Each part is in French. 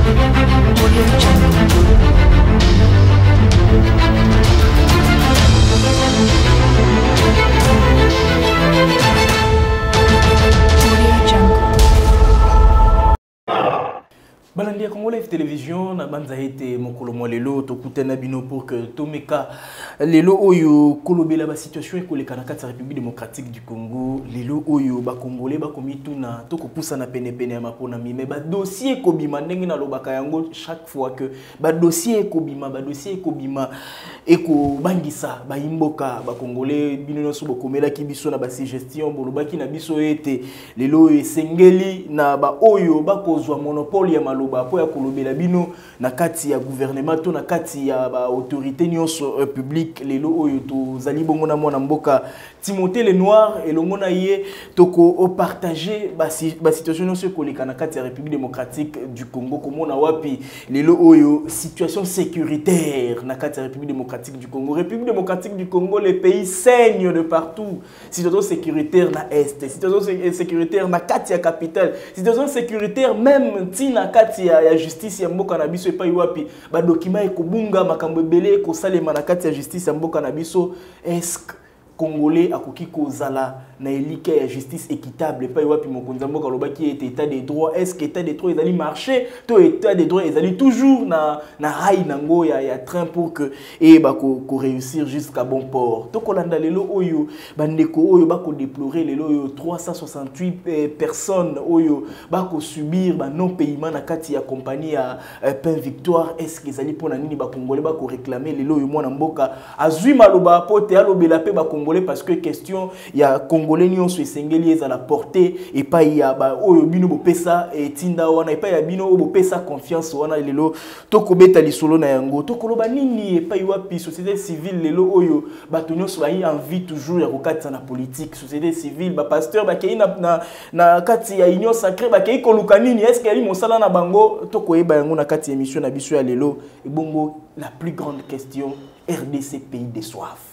Balandia Congo Live Télévision na banza été mokolo mo lelo to kutana bino pour que tomeka lelo oyo kolobela ba situation ekoleka na kati ya République démocratique du Congo lelo oyo ba congolais ba komituna to kopusa na pene pene ya mapona mi mais ba dossier kobima ndenge na lobaka yango chaque fois que ba dossier kobima eko bangisa ba imboka ba congolais bino nyonso bokomela ki biso na ba suggestion bolobaki na biso ete lelo esengeli na ba oyo ba kozwa monopole ya malo po ya kolobela bino na kati ya gouvernement to na kati ya ba autorité nyonso publique lelo oyo to zali bongo na mwana mboka Timothée Lenoir elongo na ye toko partager ba situation nyonso koleka na kati ya République démocratique du Congo komona wapi lelo oyo situation sécuritaire na kati ya République démocratique du Congo. République démocratique du Congo, les pays saignent de partout. Situation sécuritaire na est, situation sécuritaire na kati ya capitale, situation sécuritaire même tina kati ya justice ya mboka na biso epai wapi ba document ekobunga makambo ebele ko salema na kati ya justice ya mboka na biso. Est-ce Congolais akoki kozala na elike ya justice équitable epai wapi mokonza mboka lobaki ete état des droits? Est-ce que état des droits ezali marché to état des droits ezali toujours na rail nango ya train pour que ko réussir jusqu'à bon port? To kolanda lelo oyo bandeko oyo bako déplorer lelo oyo 368 personnes oyo bako subir ba non paiement na kati ya compagnie ya Pain Victoire. Est-ce que ezali pona nini ba congolais bako réclamer lelo oyo mwana mboka azui maloba pote alobela pe ba congolais parce que question ya congolais nyonso esengeli eza la portée et pas ya ba oyo bino bo pesa et tinda wana et pas ya bino bo pesa confiance wana lelo to kobeta lisolo na yango to koloba nini et pas wapi société civile lelo oyo bato nyonso ba envie toujours ya kokatisa na politique. Société civile ba pasteur ba kei na kati ya union sacrée ba kei koluka nini? Est-ce que ali mosala na bango to koyeba yango na kati ya émission na biso ya lelo et bongo la plus grande question RDC pays de soif.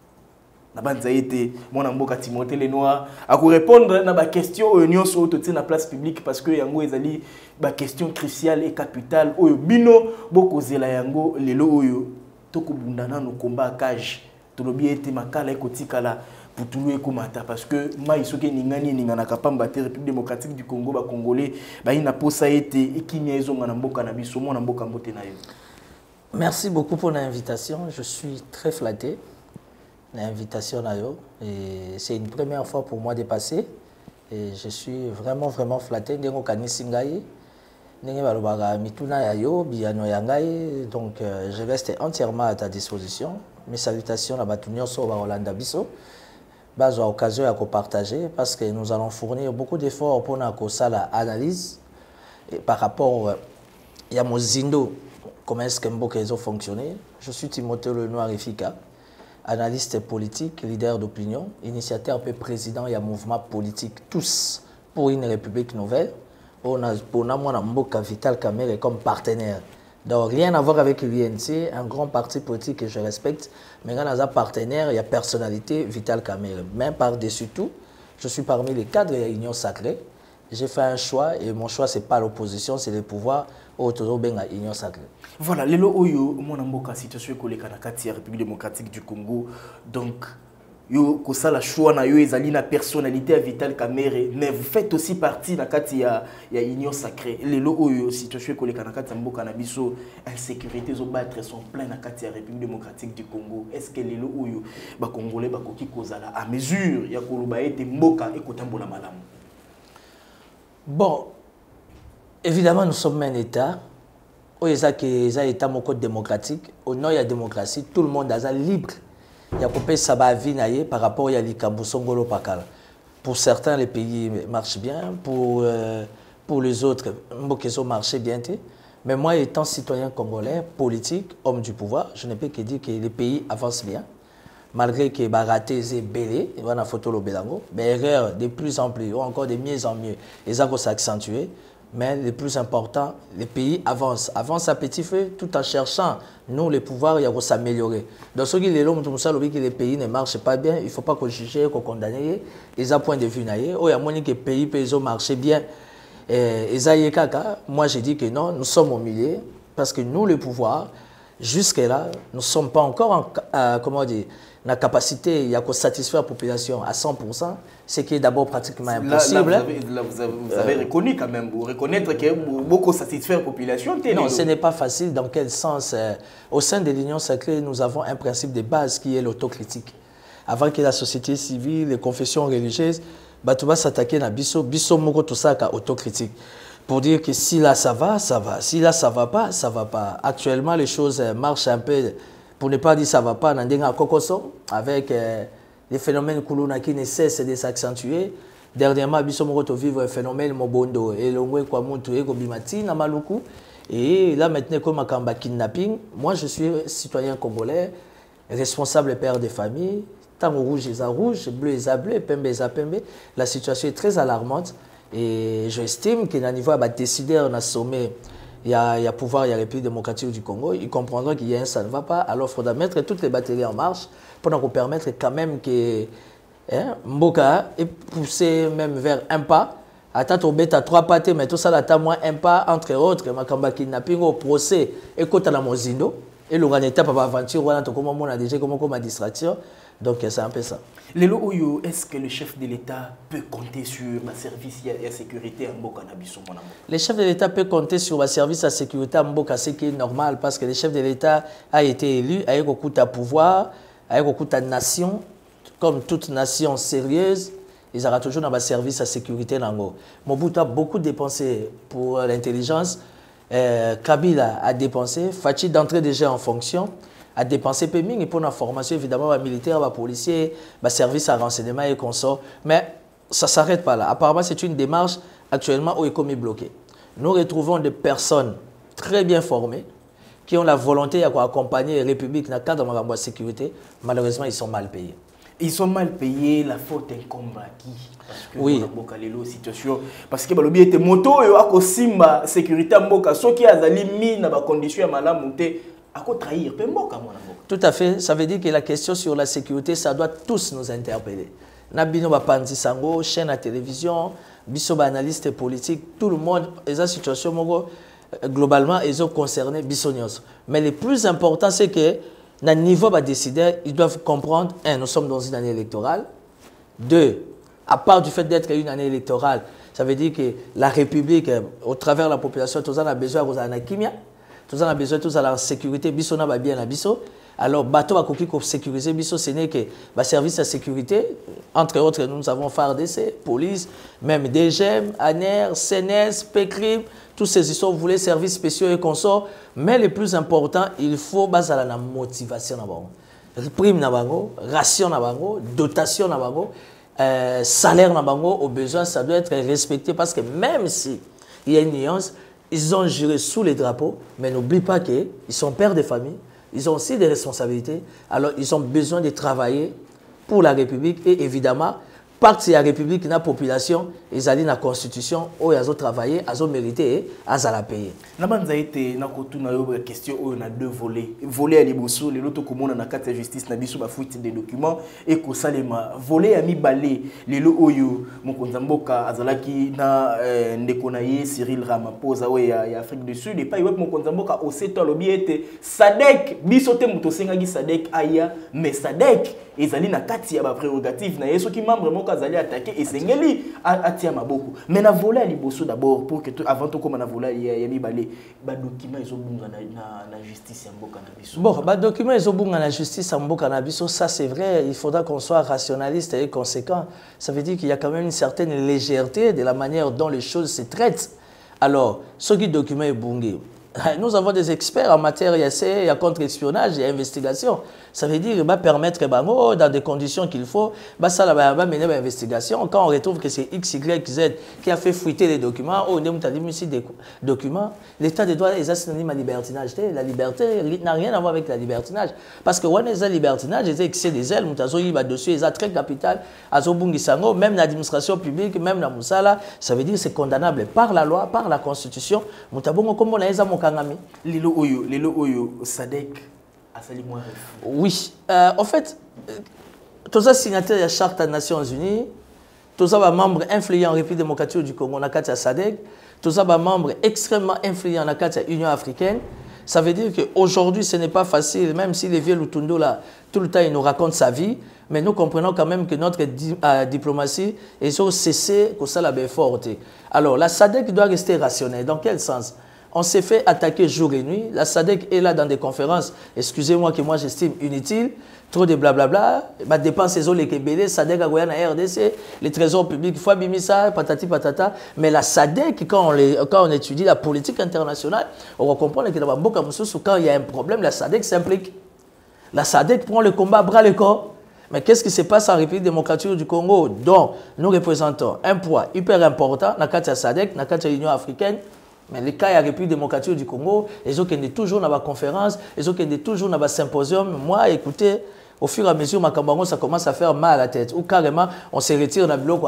Na banza été mon amboka Timothée Lenoir a ko répondre na ba question union so to na place publique parce que yango ezali ba question cruciale et capitale oyo bino bokozela yango lelo oyo to ko bundana no combat cage to lobi ete makala ekotikala putulu ekomata parce que mai soki ningani ningana kapamba te République démocratique du Congo ba congolais ba ina posa ete ekimia ezonga na mboka na biso mon amboka mbote na yo. Merci beaucoup pour l'invitation, je suis très flatté. L'invitation à yo et c'est une première fois pour moi de passer et je suis vraiment flatté ndengo kanisi ngai ndenge balobaka mituna ya yo biano ya ngai donc je reste entièrement à ta disposition. Mes salutations à batu nyonso ba Rolanda biso bazwa occasion ya partager parce que nous allons fournir beaucoup d'efforts pour na ko sala analyse et par rapport ya mozindo comment est-ce que mboka ezo fonctionner. Je suis Timothée Lenoir Efika, analyste politique, leader d'opinion, initiateur et président et mouvement politique tous pour une république nouvelle. On a Mboka Vital Kamerhe comme partenaire. Donc rien à voir avec l'UNC, un grand parti politique que je respecte, mais quand on a partenaire, il y a personnalité Vital Kamerhe. Mais par-dessus tout, je suis parmi les cadres de l'Union sacrée. J'ai fait un choix et mon choix c'est pas l'opposition, c'est le pouvoir autour de l'Union sacrée. Voilà, lelo oyo mon amboka situation koleka na kati ya République démocratique du Congo. Donc yo kosala choix na yo ezali na personnalité à Vital Kamerhe, mais vous faites aussi partie na kati ya Union sacrée. Lelo oyo situation koleka na kati ya mboka na biso, insécurité zo battre son plein na kati ya République démocratique du Congo. Est-ce que lelo oyo ba congolais ba koki kozala à mesure ya koloba ete mboka ekotambola malamu? Bon, évidemment, nous sommes un État. Où il y a un État démocratique. Au nom de la démocratie, tout le monde est libre. Il y a coupé sa vie par rapport à l'Ikambusongolo Pakala. Pour certains, les pays marchent bien. Pour les autres, ils marchent bien. Mais moi, étant citoyen congolais, politique, homme du pouvoir, je ne peux que dire que les pays avancent bien. Malgré que Baraté est belé, il y a une photo de Bélango, mais erreur de plus en plus, ou encore de mieux en mieux, ils ont s'accentuer. Mais le plus important, les pays avancent à petit feu tout en cherchant, nous, les pouvoirs, il y a s'améliorer. Donc, ce qui est l'homme, que les pays ne marchent pas bien, il ne faut pas qu'on juge, qu'on condamne, ils ont point de vue. Il y a que les pays peuvent marcher bien. Et Zaye Kaka, moi j'ai dit que non, nous sommes au milieu, parce que nous, le pouvoir, jusque-là, nous ne sommes pas encore comment dire, la capacité, il y a qu'à satisfaire la population à 100%, ce qui est d'abord pratiquement impossible. Là, vous avez reconnu quand même, vous reconnaître que beaucoup satisfaire la population. Non, ce n'est pas facile. Dans quel sens? Au sein de l'Union sacrée, nous avons un principe de base qui est l'autocritique. Avant que la société civile, les confessions religieuses, tu vas s'attaquer à Bisso, Moko, tout ça, à autocritique. Pour dire que si là ça va, ça va. Si là ça va pas, ça va pas. Actuellement, les choses marchent un peu, pour ne pas dire ça va pas, avec les phénomènes Kuluna qui ne cessent de s'accentuer. Dernièrement, Bisso Moko vivre un phénomène Mobondo, et l'ongwe kwa mutu et Gobimati, na Maluku. Et là maintenant, comme un kidnapping, moi je suis citoyen congolais, responsable père de famille. Tant rouge est à rouge, bleu est à bleu, pembe est à pembe. La situation est très alarmante. Et j'estime qu'à niveau de décider on a sommet, il y a pouvoir, il y a la République démocratique du Congo, ils comprendront qu'il y a un ça ne va pas. Alors il faudra mettre toutes les batteries en marche pour nous permettre quand même que Mboka est poussé même vers un pas. Attends, on bête à 3 pattes, mais tout ça, là, moins un pas, entre autres, Makamba kidnapping au procès, et quand on a mon zindo, et le grand état, papa aventure, voilà, comment on a déjà, comment distraction. Donc c'est un peu ça. Lelo Oyo, est-ce que le chef de l'État peut compter sur ma service et sécurité à Mboka Nabiso? Le chef de l'État peut compter sur ma service à sécurité à Mboka, ce qui est normal parce que le chef de l'État a été élu avec beaucoup de pouvoir, avec beaucoup de nation, comme toute nation sérieuse, ils auront toujours dans ma service à sécurité. Mobutu a beaucoup dépensé pour l'intelligence, Kabila a dépensé, Fachi d'entrer déjà en fonction. A dépenser paiement pour la formation évidemment militaire, policier, service à renseignement et consorts. Mais ça ne s'arrête pas là. Apparemment, c'est une démarche actuellement où est bloquée. Nous retrouvons des personnes très bien formées qui ont la volonté d'accompagner la République dans le cadre de la sécurité. Malheureusement, ils sont mal payés. Ils sont mal payés, la faute incombe à qui? Parce que oui. Situation. Parce que le était moto et à Simba sécurité à Mboka, ceux qui ont mis dans les conditions à monter. Trahir, tout à fait. Ça veut dire que la question sur la sécurité, ça doit tous nous interpeller. Nabino Bapanzi Sango, chaîne à télévision, Bisso analyste politique, tout le monde, les situations globalement, ils ont concerné Bissonios. Mais le plus important, c'est que, à niveau de décider, ils doivent comprendre, un, nous sommes dans une année électorale. Deux, à part du fait d'être une année électorale, ça veut dire que la République, au travers de la population, tout ça a besoin de kimia. Tout ça a besoin de la sécurité, biso na bien la biso. Alors bateau va copier pour sécuriser biso, ce n'est que service de sécurité. Entre autres, nous avons FARDC, police, même DGM, ANER, CNS, PECRIM, tous ces histoires, vous voulez services spéciaux et consorts. Mais le plus important, il faut baser la motivation na bango. Prime na bango, ration na bango, dotation na bango, salaire na bango, au besoin, ça doit être respecté parce que même si il y a une nuance, ils ont juré sous les drapeaux, mais n'oublie pas qu'ils sont pères de famille, ils ont aussi des responsabilités, alors ils ont besoin de travailler pour la République et évidemment, partie de la République, la population, ils allaient dans la Constitution, où ils ont travaillé, ils ont mérité, ils ont payé. La été une question où on a deux volets. Volet à l'Ibosso, l'autre commune na carte de justice, na biso ba fuite des documents et ko salema. Volet à mi balé, lelo oyo mokonzamboka azalaki na ndekonaye Cyril Ramaphosa ouais ya Afrique du Sud et pas yop mokonzamboka au seto lobi était Sadek biso te muto sengaki Sadek aya mais Sadek ezali na kati ya ba prérogative na yeso ki membre moko azali attaquer et sengeli atia maboko. Mais na volet à l'Ibosso d'abord pour que avant tout comme na volet ya mi balé ba document ezobunga na justice ya mboka na biso. Bon, ba document ezobunga na justice ya mboka na biso, ça c'est vrai, il faudra qu'on soit rationaliste et conséquent. Ça veut dire qu'il y a quand même une certaine légèreté de la manière dont les choses se traitent. Alors, ce qui document est bungé. Nous avons des experts en matière d'essai, il y a contre-espionnage, il y a investigation. Ça veut dire qu'il va permettre, dans des conditions qu'il faut, ça va mener à l'investigation. Quand on retrouve que c'est X, Y, Z qui a fait fuiter les documents, on a dit ici des documents, l'état des droits est synonyme à libertinage. La liberté n'a rien à voir avec la libertinage. Parce que quand on a libertinage, il y a excès des ailes, il y a dossier, il y a très capital, même l'administration publique, même la Moussala, ça veut dire que c'est condamnable par la loi, par la Constitution. Comme on a Lelo Oyo, Sadek, Asali Mouaref. Oui. En fait, tous les signataires de la Charte des Nations Unies, tous les membres influents en République démocratique du Congo, on a la SADC, tous les membres extrêmement influents en l'Union africaine. Ça veut dire qu'aujourd'hui, ce n'est pas facile, même si les vieux Lutundo, là, tout le temps, il nous raconte sa vie, mais nous comprenons quand même que notre diplomatie est cessée que ça la forte. Alors, la SADC doit rester rationnelle. Dans quel sens? On s'est fait attaquer jour et nuit. La SADC est là dans des conférences, excusez-moi que moi j'estime inutiles, trop de blablabla, ma dépense les les Kébélé, SADC à Goyana RDC, les trésors publics, il faut abîmer ça, patati patata. Mais la SADC, quand on étudie la politique internationale, on va comprendre que dans Mboka Moussoussou, quand il y a un problème, la SADC s'implique. La SADC prend le combat bras le corps. Mais qu'est-ce qui se passe en République démocratique du Congo, dont nous représentons un poids hyper important dans la SADC, dans l'Union africaine? Mais les cas de la République démocratique du Congo, ils ont toujours dans la conférence, ils ont toujours dans le symposium. Moi, écoutez, au fur et à mesure, ça commence à faire mal à la tête. Ou carrément, on se retire dans le bloc,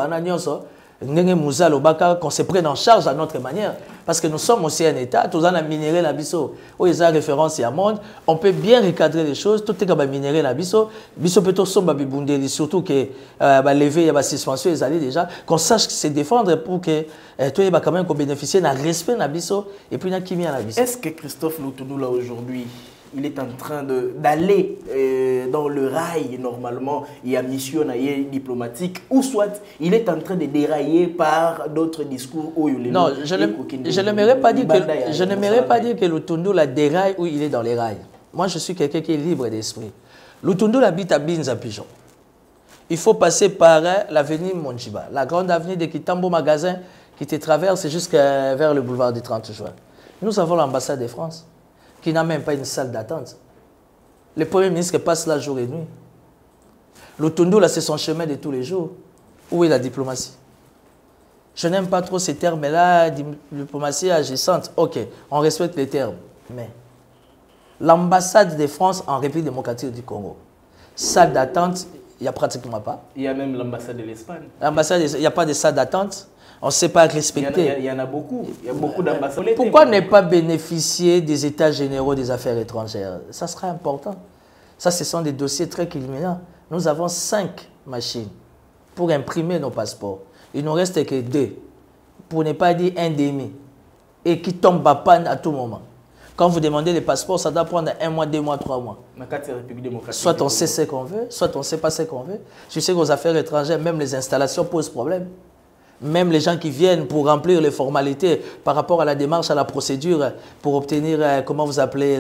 qu'on se prenne en charge à notre manière. Parce que nous sommes aussi un État, tous en minéré la biso. Où ils ont référence à monde, on peut bien recadrer les choses, tout est comme minéré la biso. Biso peut être surtout que lever la suspension, ils allaient déjà, qu'on sache se défendre pour que tout est quand même qu'on bénéficie d'un respect la biso et puis d'un kimia la biso. Est-ce que Christophe Lutundu là aujourd'hui, il est en train d'aller dans le rail normalement, il y a mission diplomatique, ou soit il est en train de dérailler par d'autres discours. Non, je n'aimerais pas dire que Lutundu la déraille où il est dans les rails. Moi, je suis quelqu'un qui est libre d'esprit. Lutundu habite à Binza Pigeon. Il faut passer par l'avenue Monchiba, la grande avenue de Kitambo Magasin qui te traverse jusqu'à vers le boulevard du 30 juin. Nous avons l'ambassade de France, qui n'a même pas une salle d'attente. Le Premier ministre passe là jour et nuit. Lutundu, là, c'est son chemin de tous les jours. Où est la diplomatie? Je n'aime pas trop ces termes-là, diplomatie agissante. Ok, on respecte les termes. Mais l'ambassade de France en République démocratique du Congo, salle d'attente, il n'y a pratiquement pas. Il y a même l'ambassade de l'Espagne. L'ambassade, il n'y a pas de salle d'attente. On ne sait pas respecter. Il y en a beaucoup. Il y a beaucoup d'ambassadeurs. Pourquoi ne pas bénéficier des états généraux des affaires étrangères? Ça sera important. Ça, ce sont des dossiers très culminants. Nous avons 5 machines pour imprimer nos passeports. Il ne nous reste que 2, pour ne pas dire un demi, et qui tombent à panne à tout moment. Quand vous demandez les passeports, ça doit prendre 1 mois, 2 mois, 3 mois. Soit on sait ce qu'on veut, soit on ne sait pas ce qu'on veut. Je sais qu'aux affaires étrangères, même les installations posent problème. Même les gens qui viennent pour remplir les formalités par rapport à la démarche, à la procédure pour obtenir, comment vous appelez,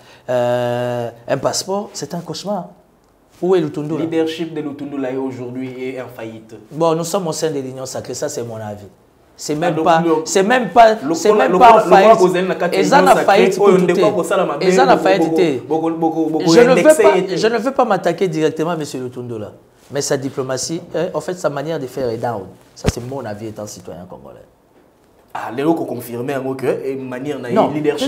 un passeport, c'est un cauchemar. Où est Lutundu? Le leadership de Lutundu là aujourd'hui est en faillite. Bon, nous sommes au sein de l'Union sacrée, ça c'est mon avis. C'est même pas en faillite. Ils en a faillite pour tout. Ils en a faillite. Je ne veux pas m'attaquer directement à M. Lutundu là. Mais sa diplomatie, en fait, sa manière de faire est down. Ça, c'est mon avis étant citoyen congolais. Ah, Lélo, qu'on confirme que manière leadership,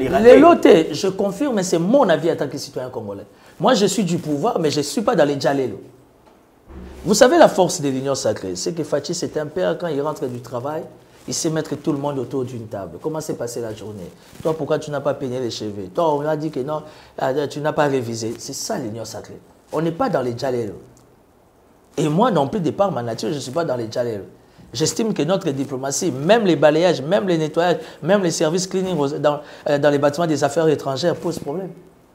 je confirme, mais c'est mon avis en tant que citoyen congolais. Moi, je suis du pouvoir, mais je ne suis pas dans les djalélos. Vous savez, la force de l'Union sacrée, c'est que Fachi, c'est un père, quand il rentre du travail, il sait mettre tout le monde autour d'une table. Comment s'est passée la journée? Toi, pourquoi tu n'as pas peigné les cheveux? Toi, on a dit que non, tu n'as pas révisé. C'est ça l'Union sacrée. On n'est pas dans les djalélos. Et moi non plus, de par ma nature, je ne suis pas dans les djalélos. J'estime que notre diplomatie, même les balayages, même les nettoyages, même les services cleaning dans les bâtiments des affaires étrangères posent problème.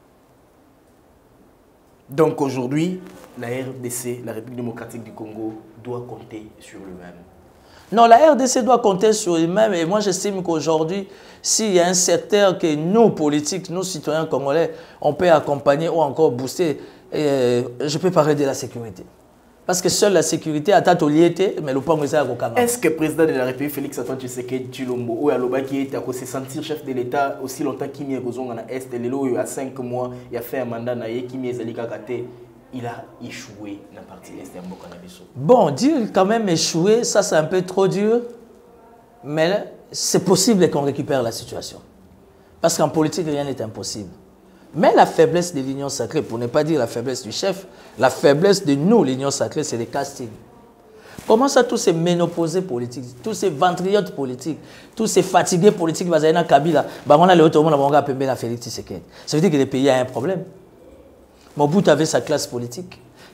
Donc aujourd'hui, la RDC, la République démocratique du Congo, doit compter sur lui-même. Non, la RDC doit compter sur lui-même. Et moi, j'estime qu'aujourd'hui, s'il y a un secteur que nous, politiques, nous, citoyens congolais, on peut accompagner ou encore booster, je peux parler de la sécurité. Parce que seule la sécurité a lié, mais le point est à Gokama. Est-ce que le président de la République, Félix Antoine Tshisekedi Tshilombo, ou Aloba qui est à se sentir chef de l'État aussi longtemps qu'il y a besoin à l'Est, il y a 5 mois, il a fait un mandat, il a échoué dans la partie Est de Mboka-Nabiso? Bon, dire quand même échoué, ça c'est un peu trop dur, mais c'est possible qu'on récupère la situation. Parce qu'en politique, rien n'est impossible. Mais la faiblesse de l'Union sacrée, pour ne pas dire la faiblesse du chef, la faiblesse de nous, l'Union sacrée, c'est les castings. Comment ça, tous ces ménopausés politiques, tous ces ventriotes politiques, tous ces fatigués politiques, on a Kabila, on a le haut on a Félix Tshisekedi. Ça veut dire que le pays a un problème. Mobutu avait sa classe politique.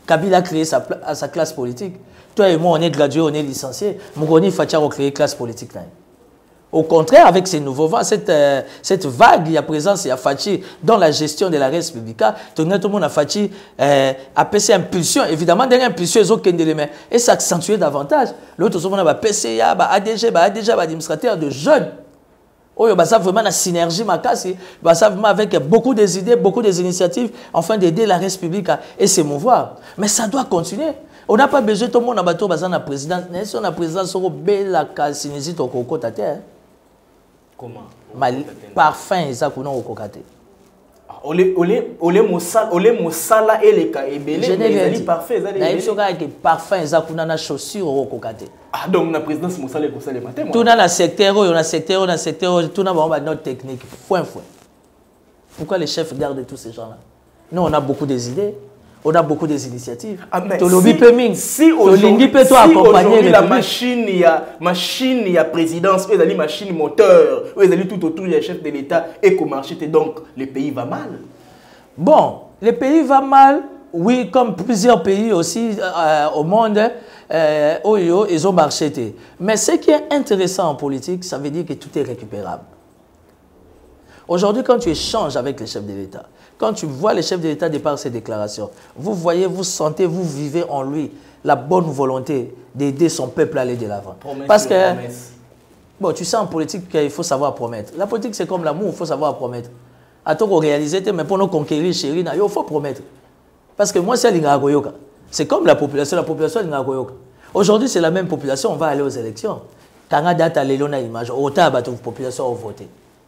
Kabila a créé sa classe politique. Toi et moi, on est gradués, on est licenciés. Mougoni Fatia a créé classe politique. Au contraire, avec ces nouveaux vents, cette vague, il y a présence, il y a Fachi dans la gestion de la res publica. Tout le monde a Fachi a PC impulsion. Évidemment, dernière impulsion, ils ont et s'accentuer davantage. L'autre, on a PCA, ADG, administrateur de jeunes. Oh, ça vraiment la synergie, ça vraiment avec beaucoup des idées, beaucoup des initiatives, afin d'aider la res publica et s'émouvoir. Mais ça doit continuer. On n'a pas besoin, tout le monde a besoin de la présidence. Si on a présidence, on a besoin de la terre. Comment? Parfum, ça qu'on a au cocaté. Olé mosala et les cas ébélés, mais ils parfait. Parfum, ça qu'on a na chaussure au cocaté. Ah donc la présidence mosala et le matin. Tout dans le secteur, on a secteur, tout dans notre technique. Foin. Pourquoi les chefs gardent tous ces gens-là? Nous, on a beaucoup des idées. On a beaucoup des initiatives. Si aujourd'hui la machine, il y a présidence, il y a la machine moteur, il y a tout autour, il y a chef de l'État, et qu'au marché, donc le pays va mal. Bon, le pays va mal, oui, comme plusieurs pays aussi au monde, ils ont marché. Mais ce qui est intéressant en politique, ça veut dire que tout est récupérable. Aujourd'hui, quand tu échanges avec les chefs de l'État, quand tu vois les chefs de l'État de par ses déclarations, vous voyez, vous sentez, vous vivez en lui la bonne volonté d'aider son peuple à aller de l'avant. Parce que, bon, tu sais, en politique, il faut savoir promettre. La politique, c'est comme l'amour, il faut savoir promettre. À toi, réaliser, mais pour nous conquérir, chérie, il faut promettre. Parce que moi, c'est l'Ingagoyoka. C'est comme la population est l'Ingagoyoka. Aujourd'hui, c'est la même population, on va aller aux élections. Quand on a date à l'Élona image, autant à la population a voté.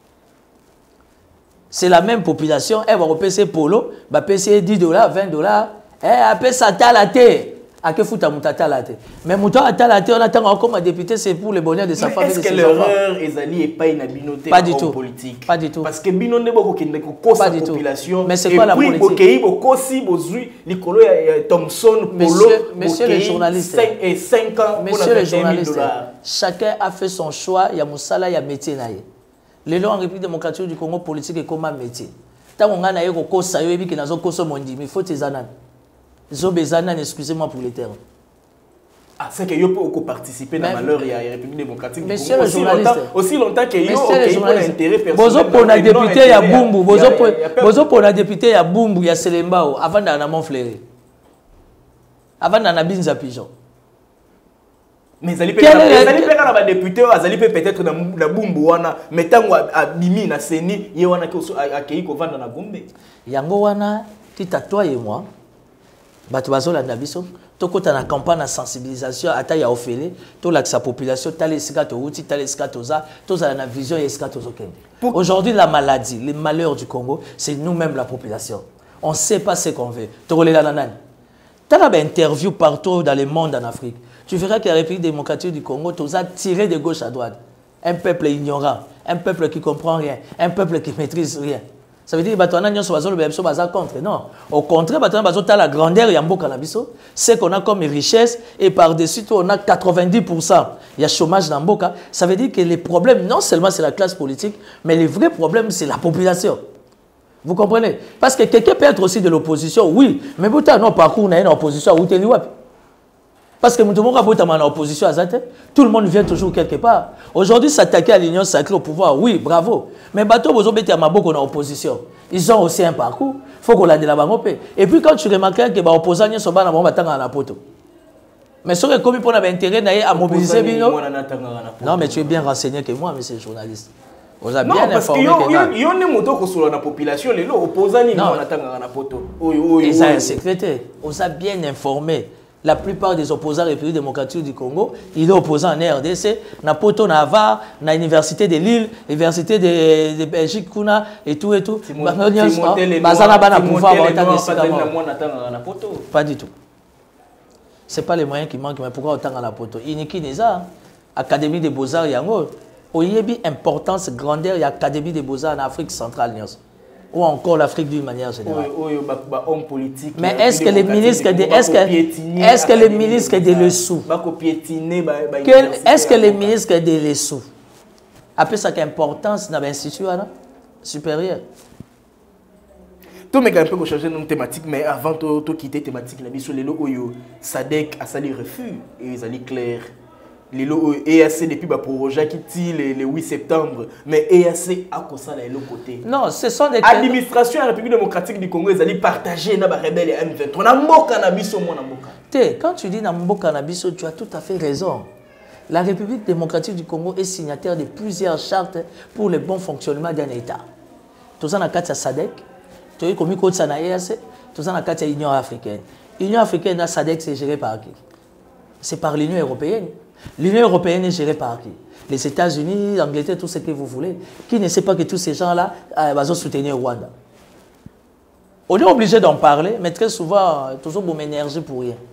C'est la même population, elle va repayer polo, va payer 10 $, 20 $, elle paye sa talate. À que foutre à talate. Mais mouton à talate, on attend encore un député, c'est pour le bonheur de sa famille. Est-ce que l'erreur est pas une binoté en politique? Pas du tout. Parce que binoté est beaucoup de population. Mais c'est quoi la politique? Thompson, Monsieur le journaliste, 5 ans, monsieur le journaliste, chacun a fait son choix, il y a Moussala, il y a métier. Les lois en République démocratique du Congo, politique est comme un métier. Tant qu'on a eu un ça y est, qu'il y a un mondi, mais il faut des ananes. Excusez-moi pour les termes. Ah, c'est que vous pouvez participer dans le malheur de la République démocratique du Congo. Aussi longtemps que vous avez intérêt personnel. Vous pour la députée à Bumbu, vous pour la députée à Bumbu, il y a Selembao, avant d'en avoir flairé. Avant d'en avoir binza pigeon. Mais Zali peut-être député, Zali peut-être dans la Bumbuana, mais tant à Bimi, na Seni, il y a un qui vend dans la Bumbe. Yangowana, tu as toi et moi, Batuazo la Nabiso, tu as une campagne de sensibilisation à ta Yaofele, tu as sa population, tu as les scatouti, tu as les scatosa, tu as la vision et les scatozokende. Aujourd'hui, la maladie, les malheurs du Congo, c'est nous-mêmes la population. On ne sait pas ce qu'on veut. Tu as une interview partout dans le monde en Afrique. Tu verras que la République démocratique du Congo, tu as tiré de gauche à droite. Un peuple ignorant, un peuple qui ne comprend rien, un peuple qui ne maîtrise rien. Ça veut dire que tu as contre. Non. Au contraire, tu as la grandeur et ce qu'on a comme richesse et par-dessus, on a 90%. Il y a chômage dans Mboka. Ça veut dire que les problèmes, non seulement c'est la classe politique, mais les vrais problèmes, c'est la population. Vous comprenez? Parce que quelqu'un peut être aussi de l'opposition, oui, mais vous avez un parcours dans l'opposition, où tu es parce que tout le monde vient toujours quelque part. Aujourd'hui, s'attaquer à l'union sacrée au pouvoir, oui, bravo. Mais bateau, vous avez en opposition. Ils ont aussi un parcours. Il faut qu'on l'a de la banque. Et puis quand tu remarques que les opposants sont pas dans la poto. Mais ce qui est commis pour l'intérêt à mobiliser. Non, mais tu es bien renseigné que moi, monsieur le journaliste. Vous avez bien informé que là. Il y a des motos qui sont dans la population, les opposants sont dans la poto. Ils ont un secrétaire. Vous avez bien informé. La plupart des opposants à la République démocratique du Congo, ils sont opposants en RDC, na Poto, na Var, na l'université de Lille, l'université de Belgique, et tout et tout. Pas du tout. Ce n'est pas les moyens qui manquent, mais pourquoi autant à la Poto? Iniki Neza, Académie des Beaux-Arts, Yango, il y a une importance grandeur de l'Académie des Beaux-Arts en Afrique centrale. Ou encore l'Afrique d'une manière générale. Mais est-ce que les ministres est-ce que les ministres de l'Essou est-ce que les ministres de l'Essou après ça importance dans l'institut supérieur? Tout mais quand même changer notre thématique, mais avant de quitter thématique, la mission les oyo Sadek a sali refus et ils allaient clair. Les lots EAC depuis le projet qui tire le 8 septembre, mais EAC a constat de l'autre côté. Non, ce sont des administration de la République démocratique du Congo, ils allaient partager na ba rebelle M23. Na mboka na biso mo na mboka. Quand tu dis na mboka na biso, tu as tout à fait raison. La République démocratique du Congo est signataire de plusieurs chartes pour le bon fonctionnement d'un État. Tout ça na kati ya SADC, tu as commis code ça na EAC, tout ça na kati ya Union africaine. L'Union africaine na SADC c'est géré par qui? C'est par l'Union européenne. L'Union européenne est gérée par qui? Les États-Unis, l'Angleterre, tout ce que vous voulez. Qui ne sait pas que tous ces gens-là vont soutenir Rwanda? On est obligé d'en parler, mais très souvent, toujours mon énergie pour rien.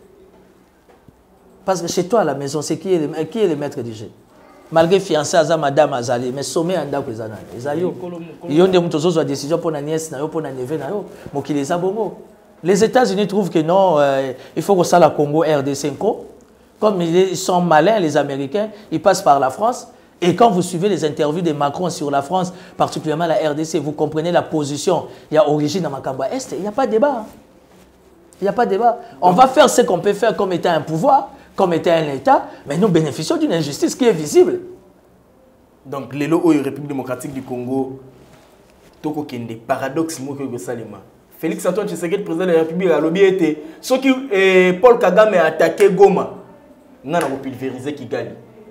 Parce que chez toi à la maison, c'est qui est le maître du jeu? Malgré fiancé à Madame Azali, mais sommet en date présent. Ils ont des décisions pour la nièce, pour la neveu, pour qui les a bongo. Les États-Unis trouvent que non, il faut que ça la Congo RDC. Comme ils sont malins, les Américains, ils passent par la France. Et quand vous suivez les interviews de Macron sur la France, particulièrement la RDC, vous comprenez la position. Il y a origine à Makamba Est, il n'y a pas de débat. Il n'y a pas de débat. On va faire ce qu'on peut faire comme étant un pouvoir, comme étant un État, mais nous bénéficions d'une injustice qui est visible. Donc, les lois République démocratique du Congo, toko kende paradoxe que Salima. Félix Antoine Tshisekedi, président de la République, a lobby été. Ce qui Paul Kagame a attaqué Goma. On a pulvérisé Kigali.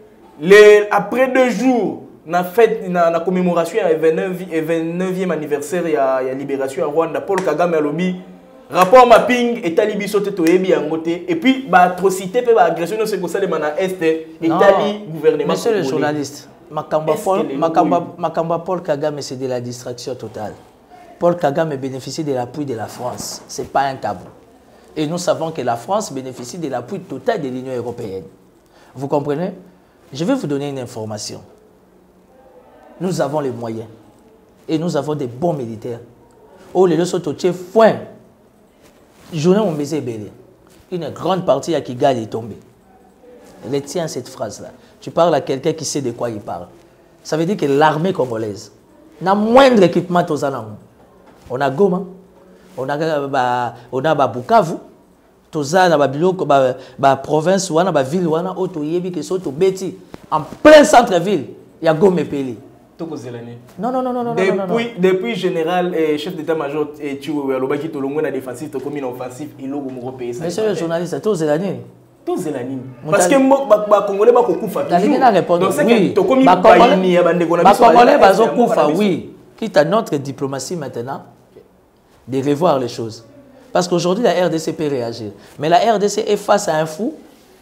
Après 2 jours, on a fait la commémoration du 29e anniversaire de la libération à Rwanda. Paul Kagame a lobby. Rapport mapping et talibi sauté to ebi angoté. Et puis, atrocité et agression de ce que ça de mana est Italie gouvernement. Monsieur le journaliste, Makamba Paul Kagame, c'est de la distraction totale. Paul Kagame bénéficie de l'appui de la France. Ce n'est pas un tabou. Et nous savons que la France bénéficie de l'appui total de l'Union européenne. Vous comprenez? Je vais vous donner une information. Nous avons les moyens. Et nous avons des bons militaires. Oh, les deux sont au chef foin. Journée on baisait belé. Une grande partie à Kigali est tombée. Retiens cette phrase-là. Tu parles à quelqu'un qui sait de quoi il parle. Ça veut dire que l'armée congolaise n'a moindre équipement aux Anamou. On a Goma. On a Bukavu, toza na ba province wana ba ville wana auto yebi ke soto beti en plein centre-ville, il y a Goma Peli. Non. Depuis général et chef d'état-major et tu alobaki to longo na défensif to comme une offensive et logo mo pays. Monsieur le journaliste, to zelani. To zelani. Parce que ba congolais ba kokufa toujours. Donc c'est que to comme ba congolais ba zo kufa oui. Quitte à notre diplomatie maintenant de revoir les choses. Parce qu'aujourd'hui, la RDC peut réagir. Mais la RDC est face à un fou.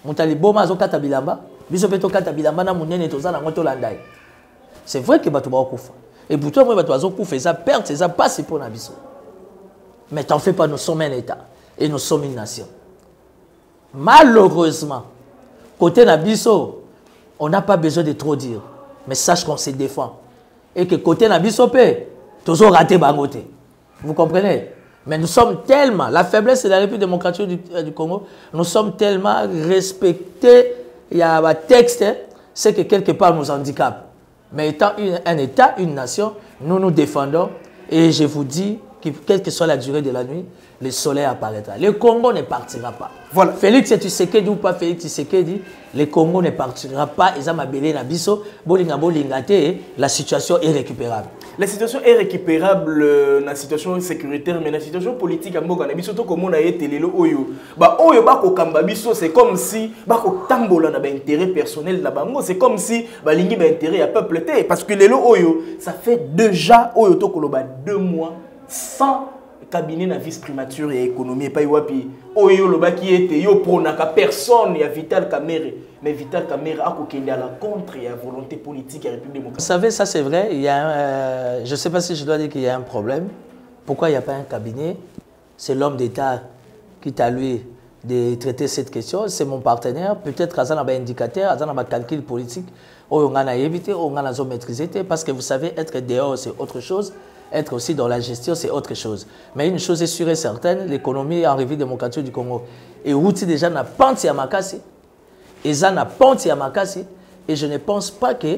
C'est vrai que Batou Koufa. Et pour toi, Batou Koufa, ça perd, ça passe pour Nabiso. Mais t'en fais pas, nous sommes un État. Et nous sommes une nation. Malheureusement, côté Nabiso, on n'a pas besoin de trop dire. Mais sache qu'on se défend. Et que côté Nabiso, toujours raté Bangote. Vous comprenez? Mais nous sommes tellement, la faiblesse de la République démocratique du Congo, nous sommes tellement respectés, il y a un texte, c'est que quelque part nous handicape. Mais étant un État, une nation, nous nous défendons et je vous dis que quelle que soit la durée de la nuit, le soleil apparaîtra. Le Congo ne partira pas. Voilà. Félix Tshisekedi ou pas Félix Tshisekedi, le Congo ne partira pas. La situation est récupérable. La situation est récupérable, la situation sécuritaire, mais la situation politique à Mboka, surtout comme on a été les oyo. C'est comme si tambola na intérêt personnel na bango, c'est comme si lingi ba intérêt à peuple té parce que les oyo, ça fait déjà oyo to koloba 2 mois sans cabinet na vice primature et économie et pas wapi oyo loba qui était yo pronaka personne ya Vital Kamerhe. Mais Vital Kamerhe a kokende à la contre et à volonté politique à la République démocratique. Vous savez, ça c'est vrai, il y a je ne sais pas si je dois dire qu'il y a un problème. Pourquoi il n'y a pas un cabinet? C'est l'homme d'État qui t'a lui de traiter cette question. C'est mon partenaire. Peut-être qu'il y a un indicateur, il y a un calcul politique. On a évité, on a maîtrisé. Parce que vous savez, être dehors, c'est autre chose. Être aussi dans la gestion, c'est autre chose. Mais une chose est sûre et certaine, l'économie en République démocratique du Congo. Et Routi déjà n'a pas à Makassi. Et ça n'a pas à Makassi. Et je ne pense pas que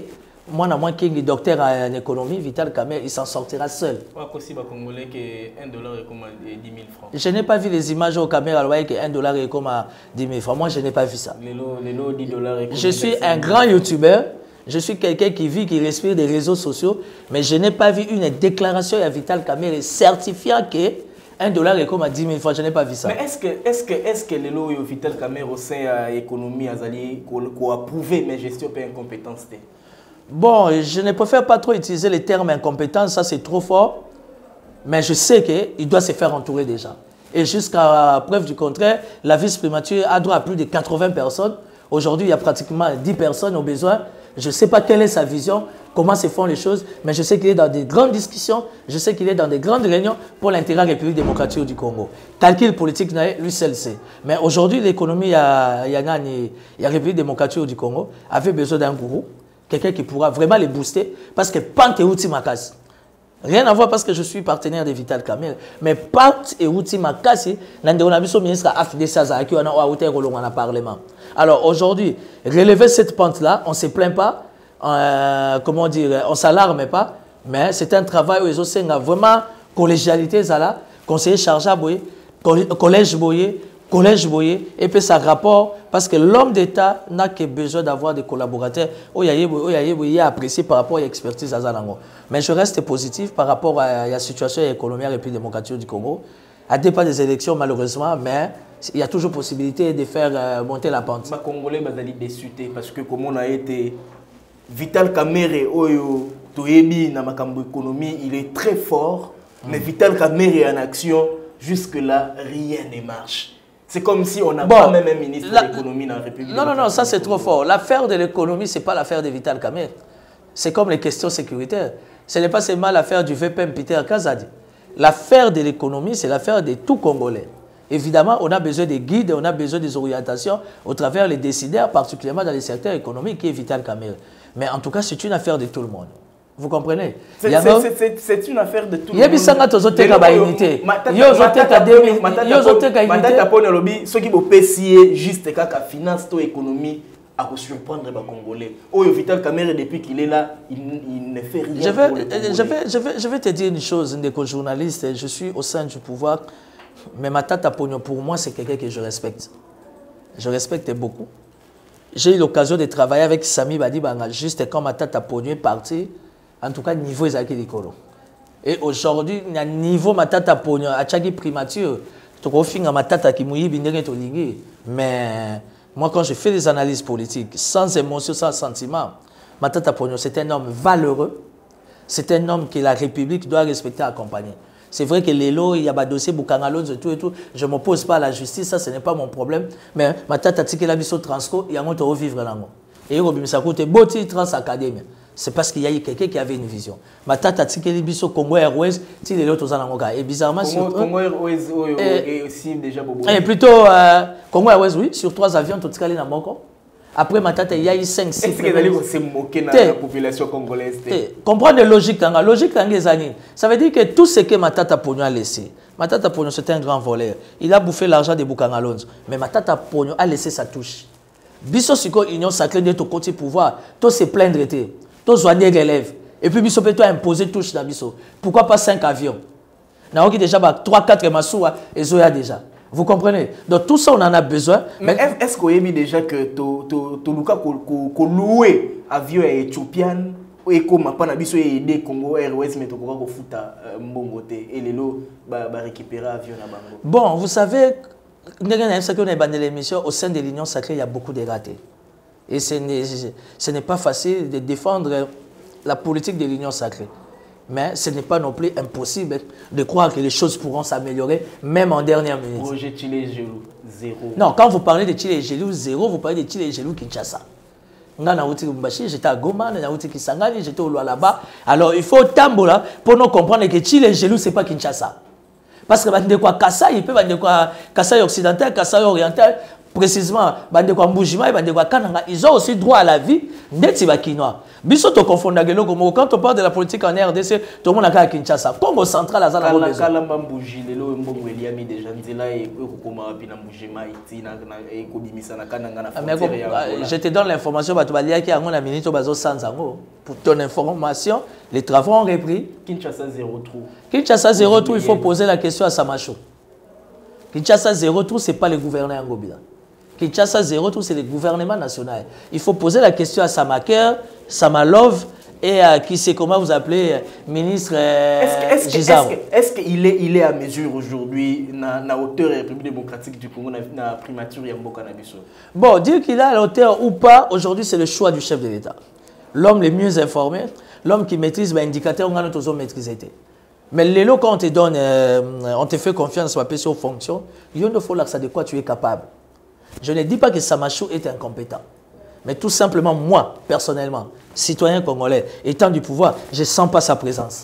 moi, qui est docteur en économie, Vital Kamerhe, il s'en sortira seul. Aussi, Congolais que $1 est comme 10 000 francs. Je n'ai pas vu les images au Cameroun que $1 est comme 10 000 francs. Moi, je n'ai pas vu ça. Les lots $10 est comme je suis un grand youtubeur. Je suis quelqu'un qui vit, qui respire des réseaux sociaux. Mais je n'ai pas vu une déclaration à Vital Kamerhe certifiant que $1 est comme 10 000 francs. Je n'ai pas vu ça. Mais est-ce que les lots Vital Kamerhe au sein de l'économie ont approuvé mes gestions et incompétences? Bon, je ne préfère pas trop utiliser les termes incompétence, ça c'est trop fort. Mais je sais qu'il doit se faire entourer déjà. Et jusqu'à preuve du contraire, la vice-primature a droit à plus de 80 personnes. Aujourd'hui, il y a pratiquement 10 personnes au besoin. Je ne sais pas quelle est sa vision, comment se font les choses, mais je sais qu'il est dans des grandes discussions, je sais qu'il est dans des grandes réunions pour l'intérêt de la République démocratique du Congo. Calcul politique, lui seul sait. Mais aujourd'hui, l'économie à la République démocratique du Congo avait besoin d'un gourou, quelqu'un qui pourra vraiment les booster, parce que Pant et Outi Makasi. Rien à voir parce que je suis partenaire de Vital Kamerhe, mais Pant et Outi Makasi, on a vu son ministre AFDC qui a un parlement. Alors aujourd'hui, relever cette pente-là, on ne se plaint pas, comment dire, on ne s'alarme pas, mais c'est un travail où ils ont vraiment collégialité, conseiller chargé à Boye, collège Boye, et puis ça rapport, parce que l'homme d'État n'a que besoin d'avoir des collaborateurs, il a apprécié par rapport à l'expertise Azalango. Mais je reste positif par rapport à la situation économique de la République démocratique du Congo. À départ des élections, malheureusement, mais il y a toujours possibilité de faire monter la pente. Les Congolais sont déçus parce que comme on a été Vital Kamerhe, dans ma économie, il est très fort, mais Vital Kamerhe en action, jusque-là, rien ne marche. C'est comme si on n'a pas même un ministre de l'économie dans la République. Non, ça c'est trop fort. L'affaire de l'économie, ce n'est pas l'affaire de Vital Kamerhe. C'est comme les questions sécuritaires. Ce n'est pas seulement l'affaire du VPM Peter Kazadi. L'affaire de l'économie, c'est l'affaire de tout Congolais. Évidemment, on a besoin des guides, on a besoin des orientations au travers des décideurs, particulièrement dans les secteurs économiques qui est Vital Kamerhe. Mais en tout cas, c'est une affaire de tout le monde. Vous comprenez? C'est une affaire de tout le monde. Il y a juste finance et économie à surprendre les Congolais. Vital Kamerhe, depuis qu'il est là, il ne fait rien. Je vais te dire une chose, un journaliste, je suis au sein du pouvoir, mais Matata Ponyo, pour moi, c'est quelqu'un que je respecte. Je respecte beaucoup. J'ai eu l'occasion de travailler avec Sami Badibanga, juste quand Matata Ponyo est parti. En tout cas, niveau Ezaki Likolo. Et aujourd'hui, il y a niveau Matata Ponyo, à chaque primature, tu as Matata qui mouille, mais moi, quand je fais des analyses politiques, sans émotion, sans sentiment, Matata Ponyo, c'est un homme valeureux, c'est un homme que la République doit respecter et accompagner. C'est vrai que les lots, il y a des dossiers, Boukangalons et tout, je ne m'oppose pas à la justice, ça, ce n'est pas mon problème, mais Matata Tikela Biso Transco, il y a un autre vivre là. Et il y a un Boti Trans Academy. C'est parce qu'il y a eu quelqu'un qui avait une vision. Matata Tikeli Biso Congo Airways, si les autres ont et bizarrement sur Congo Airways est aussi déjà beaucoup. Et plutôt Congo Airways, oui, sur 3 avions, tout ce na moko. Après Matata, il y a eu 5, 6. Est-ce que vous allez se moquer de la population congolaise? Comprendre la logique, la logique des années. Ça veut dire que tout ce que Matata Ponyo a laissé, Matata Ponyo c'est un grand voleur. Il a bouffé l'argent des Boukangalons, mais Matata Ponyo a laissé sa touche. Biso Siko Union Sacrée de ton côté pouvoir, tout se plaindre. Tous soigner les élèves. Et puis, Bisso peut imposer touche dans Bisso. Pourquoi pas 5 avions? Nous avons déjà 3-4 Massoua et Zoya déjà. Vous comprenez? Donc tout ça, on en a besoin. Mais est-ce qu'on a mis déjà que Toluka qu'on loué avion éthiopienne et comme pas Bisso et aider Congo Airways mais Toluka qu'on fout à Mbongote et les lots récupérer avion à Bango? Bon, vous savez, l'émission au sein de l'Union Sacrée, il y a beaucoup de ratés. Et ce n'est pas facile de défendre la politique de l'Union Sacrée. Mais ce n'est pas non plus impossible de croire que les choses pourront s'améliorer, même en dernière minute. Projet Chile Gelou, 0. Non, quand vous parlez de Chile Gelou, 0, vous parlez de Chile Gelou Kinshasa. J'étais à Goma, j'étais au Lualaba. Alors il faut tambola pour nous comprendre que Chile Gelou, ce n'est pas Kinshasa. Parce que Kasai, il peut Kasai occidental, Kasai oriental, précisément bande kwa Mbujima et bande kwa Kananga, ils ont aussi droit à la vie ndeti ba Kinois. Biso to confondre geloko quand on parle de la politique en RDC, tout le monde a à Kinshasa. Congo central à Zala besoin. Kala Mbouji lelo mbongo eliami déjà nzela e kokoma pina Mbujima iti na e kobimisa na Kananga na frontière. Je te donne l'information bato balia ki ango na minute bazo sanzango. Pour ton information, les travaux ont repris. Kinshasa zéro trou. Kinshasa zéro trou, il faut poser la question à Samacho. Kinshasa zéro trou, c'est pas le gouverneur Ngobila. Kinshasa zéro trou, c'est le gouvernement national. Il faut poser la question à Samaker, Samalov et à qui c'est comment vous appelez ministre Est-ce qu'il est à mesure aujourd'hui na hauteur de la République démocratique du Congo na primature ya mboka na biso? Bon, dire qu'il est à la hauteur ou pas, aujourd'hui c'est le choix du chef de l'État. L'homme le mieux informé, l'homme qui maîtrise les indicateurs, on a notre maîtrisé. Mais les lots, quand on te donne, on te fait confiance sur la sur fonction, il faut là de quoi tu es capable. Je ne dis pas que Samachou est incompétent. Mais tout simplement, moi, personnellement, citoyen congolais, étant du pouvoir, je ne sens pas sa présence.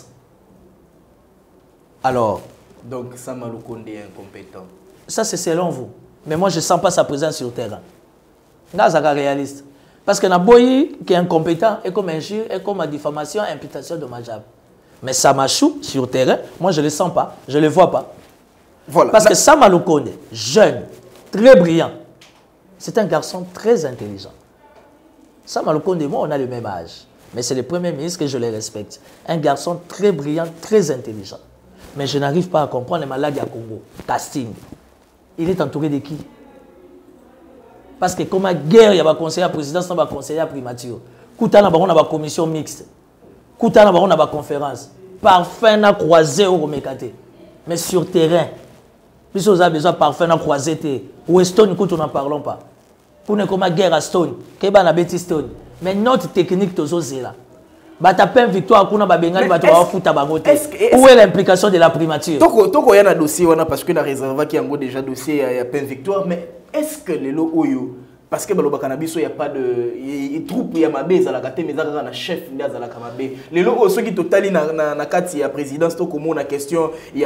Alors... Donc, Samalou Konde est incompétent. Ça, c'est selon vous. Mais moi, je ne sens pas sa présence sur le terrain. Là, c'est réaliste. Parce que Naboyi, qui est incompétent, est comme injure, est comme diffamation, imputation dommageable. Mais Samachou, sur le terrain, moi, je ne le sens pas, je ne le vois pas. Voilà. Parce que Samalou Konde, jeune, très brillant, c'est un garçon très intelligent. Samalou Konde et moi, on a le même âge. Mais c'est le Premier ministre que je le respecte. Un garçon très brillant, très intelligent. Mais je n'arrive pas à comprendre les maladies à Congo. Casting. Il est entouré de qui? Parce que comme à guerre, il y a un conseiller à présidence, il y a un conseiller à primature. Koutana, on a une commission mixte. Koutana, on a une conférence. Parfait, on a croisé au Romekate. Mais sur terrain, plus vous avez besoin de parfait, on a croisé. Ou Stone, nous n'en parlons pas. Pour ne comme à guerre à Stone, Keba na Betty Stone. Mais notre technique, c'est là. Batapen victoire, kuna babengali bato futa bangote. Où est l'implication de la primature? Toko y a un dossier parce que la réserve qui a déjà dossier il y a peine victoire, mais est-ce que les lots oyo parce que baloba cannabis il y a pas de troupe il y a mabé za la kate mais za na chef ndia za la kamabé. Les lots ceux qui totali na kati ya présidence toko mona question il y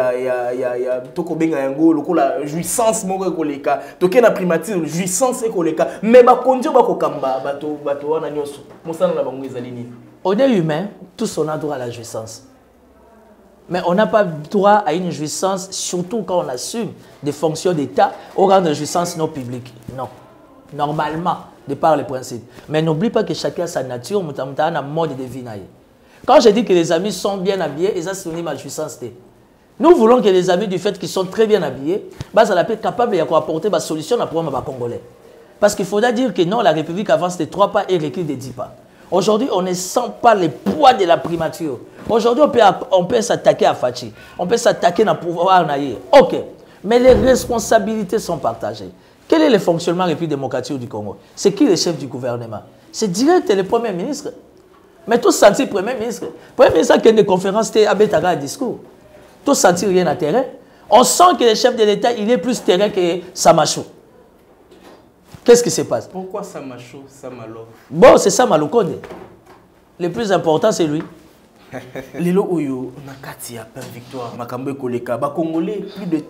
a toko benga yango lokola jouissance moko koleka toke na primature jouissance koleka mais ba kondio ba kokamba bato wana nyoso mosana na bango ezali nini? On est humain, tous on a droit à la jouissance. Mais on n'a pas droit à une jouissance, surtout quand on assume des fonctions d'État au rang de jouissance non publique. Non. Normalement, de par les principes. Mais n'oublie pas que chacun a sa nature, a un mode de vie. Quand je dis que les amis sont bien habillés, ils ont synonyme à jouissance. Nous voulons que les amis, du fait qu'ils sont très bien habillés, ça être capable d'apporter une solution à problème congolais. Parce qu'il faudra dire que non, la République avance de 3 pas et recule de 10 pas. Aujourd'hui, on ne sent pas le poids de la primature. Aujourd'hui, on peut s'attaquer à Fachi. On peut s'attaquer à pouvoir. Ok. Mais les responsabilités sont partagées. Quel est le fonctionnement de la République démocratique du Congo? C'est qui le chef du gouvernement? C'est direct le Premier ministre. Mais tout sentir Premier ministre. Premier ministre qui a une conférence, il a un discours. Tout sentir rien à terrain. On sent que le chef de l'État, il est plus terrain que Samachou. Qu'est-ce qui se passe? Pourquoi Samachou, Samalov? Bon, c'est Samalou Konde. Le plus important, c'est lui. Lelo Oyo, Nakati a peine victoire. Makambo Koleka. Congolais, plus de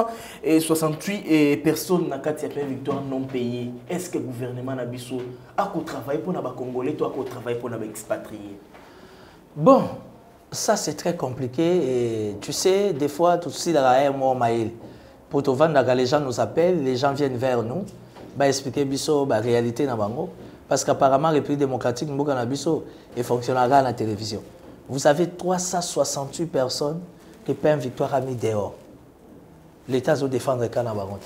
368 personnes Nakati a peine victoire non payées. Est-ce que le gouvernement Nabiso a travaillé pour les Congolais ou a travaillé pour les expatriés? Bon, ça c'est très compliqué. Et tu sais, des fois, tout ceci dans la maïl. Pour te vendre, les gens nous appellent, les gens viennent vers nous. Bah expliquer biso la réalité na bango parce qu'apparemment la République démocratique mboka na biso et fonctionnera à la télévision. Vous avez 368 personnes qui peinent victoire à mis dehors. L'État doit défendre quand na bango.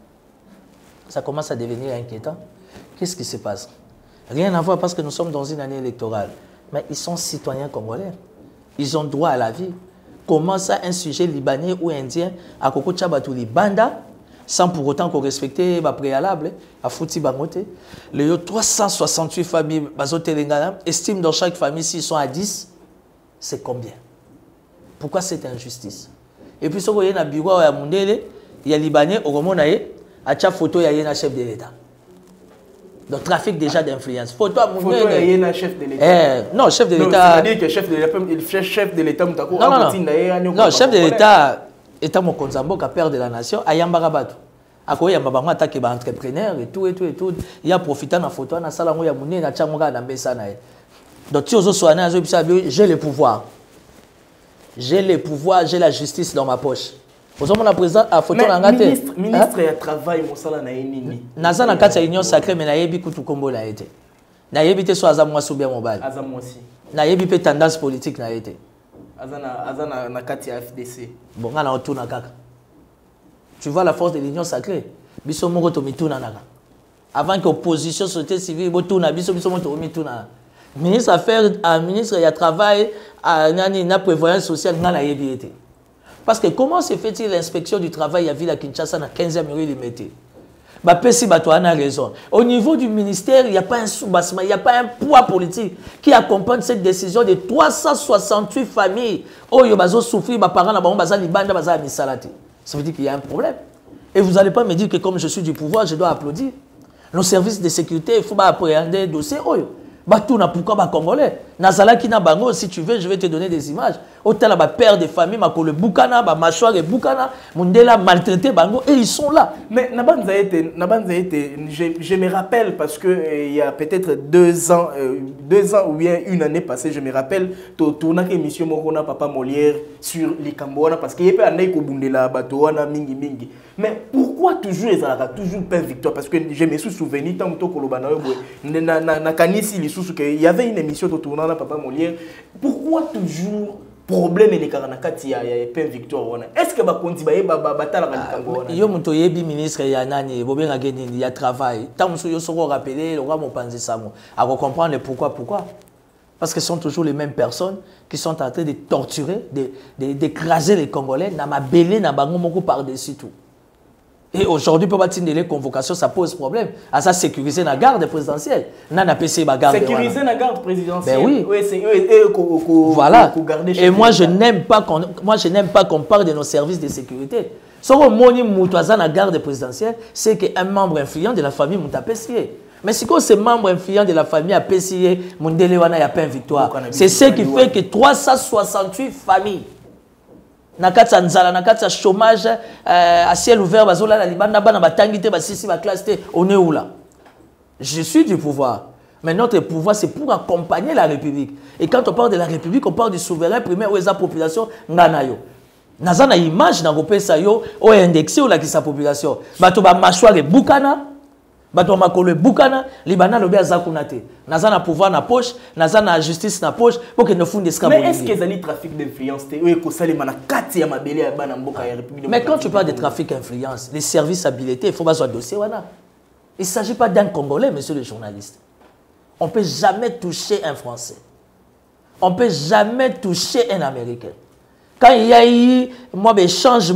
Ça commence à devenir inquiétant. Qu'est-ce qui se passe? Rien à voir parce que nous sommes dans une année électorale. Mais ils sont citoyens congolais. Ils ont droit à la vie. Comment ça un sujet libanais ou indien à Koko Tchabatou Banda sans pour autant qu'on respecte les préalables, à Fouti Bangote. Les 368 familles estiment dans chaque famille, s'ils sont à 10, c'est combien? Pourquoi cette injustice? Et puis, si vous avez un bureau à Mundele, il y a Libanais, au Roman, à chaque photo, il y a un chef de l'État. Donc, trafic déjà d'influence. Photo à Mundele. Il y a un chef de l'État. Non, chef de l'État. C'est-à-dire que le chef de l'État, non, chef de l'État. Étant mon Konzambo, qui père de la nation, à Yambarabatu. Ako ya mabango attaque ba entrepreneur et tout. Il a profité na photo na sala ngo ya munene na tchangoka na mbesa na ye. Donc tu ozo soana azo bisa j'ai le pouvoir. J'ai le pouvoir, j'ai la justice dans ma poche. Vous avez la présent à photo na ngate. Ministre ya travail mosala na nini. Naza na kati ya union sacrée mais na yebi kutu kombo na été. Na yebi te so azamwa subia mobile. Azamwa si. Na yebi pe tendance politique na été. Azana na kati ya FDC. Bon ngana otuna kaka. Tu vois la force de l'union sacrée. Biso moko to mituna naka. Avant que opposition société civile botuna biso moto mituna. Ministre affaires ministre ya travail na prévoyance sociale ngana yebi été. Parce que comment se fait-il l'inspection du travail à Ville à Kinshasa na 15e rue Limité? Bah pesi bato a raison. Au niveau du ministère, il n'y a pas un soubassement, il n'y a pas un poids politique qui accompagne cette décision de 368 familles. Oh yo bazo souffrir ba parents na ba baza libanda baza misalati. Ça veut dire qu'il y a un problème. Et vous n'allez pas me dire que comme je suis du pouvoir, je dois applaudir. Nos services de sécurité, il faut appréhender le dossier. Oh yo. Batouna, pourquoi ba Congolais? Nazala ki na bango, si tu veux, je vais te donner des images. Autant là, père de famille, ma le Boukana, ba mâchoire et Boukana, Mundela maltraité bango, et ils sont là. Mais je me rappelle parce que il y a peut-être 2 ans ou bien une année passée, je me rappelle, tu tournes une émission Mokona Papa Molière sur les Camboana parce qu'il y a pas un écho bundela batoana mingi mingi. Mais pourquoi toujours les Alaka toujours peine victoire? Parce que je me suis souvenu tant que Kolobana na kanisi il y avait une émission de tournant Papa Molière. Pourquoi toujours problème et les karanakati ya peine victoire? Est-ce que ba konti ba batala kankango? Yo muto yebi ministre ya nani bobenga geni ya travail. Tant muso yo soko rappeler le roi Mopanzi Samo. À comprendre pourquoi. Parce que ce sont toujours les mêmes personnes qui sont en train de torturer, d'écraser les Congolais. Na ma belé na bango moko par-dessus tout. Et aujourd'hui, pour bâtir les convocations, ça pose problème. À ça, sécuriser la garde présidentielle. Nana PC la garde. Sécuriser la garde présidentielle. Ben oui. Voilà. Et moi, je n'aime pas qu'on parle de nos services de sécurité. Ce qu'on moni moutouazan la garde présidentielle, c'est qu'un membre influent de la famille m'a apprécié. Mais si ce membre influent de la famille a apprécié, mon déléwana a pas une victoire. C'est ce qui fait que 368 familles. Nakatsa nzala nakatsa chômage à ciel ouvert bazola la libanda bana batangité basisi ba classe té on est où là? Je suis du pouvoir. Mais notre pouvoir c'est pour accompagner la République. Et quand on parle de la République, on parle du souverain primaire où est la population ngana yo. Nazana image na kopesa yo o indexé ou la ki sa population. Bato ba mâchoire bukana bato makolo bukana libana lobe azakunate. Nazana pouvoir na poche, nazana justice na poche pour que ne font des scandales. Mais est-ce qu'il y a des trafic d'influence? Mais quand tu parles de trafic d'influence, les services habilités, il faut pas un dossier. Il ne s'agit pas d'un Congolais, monsieur le journaliste. On ne peut jamais toucher un Français. On ne peut jamais toucher un Américain. Quand il y a eu échange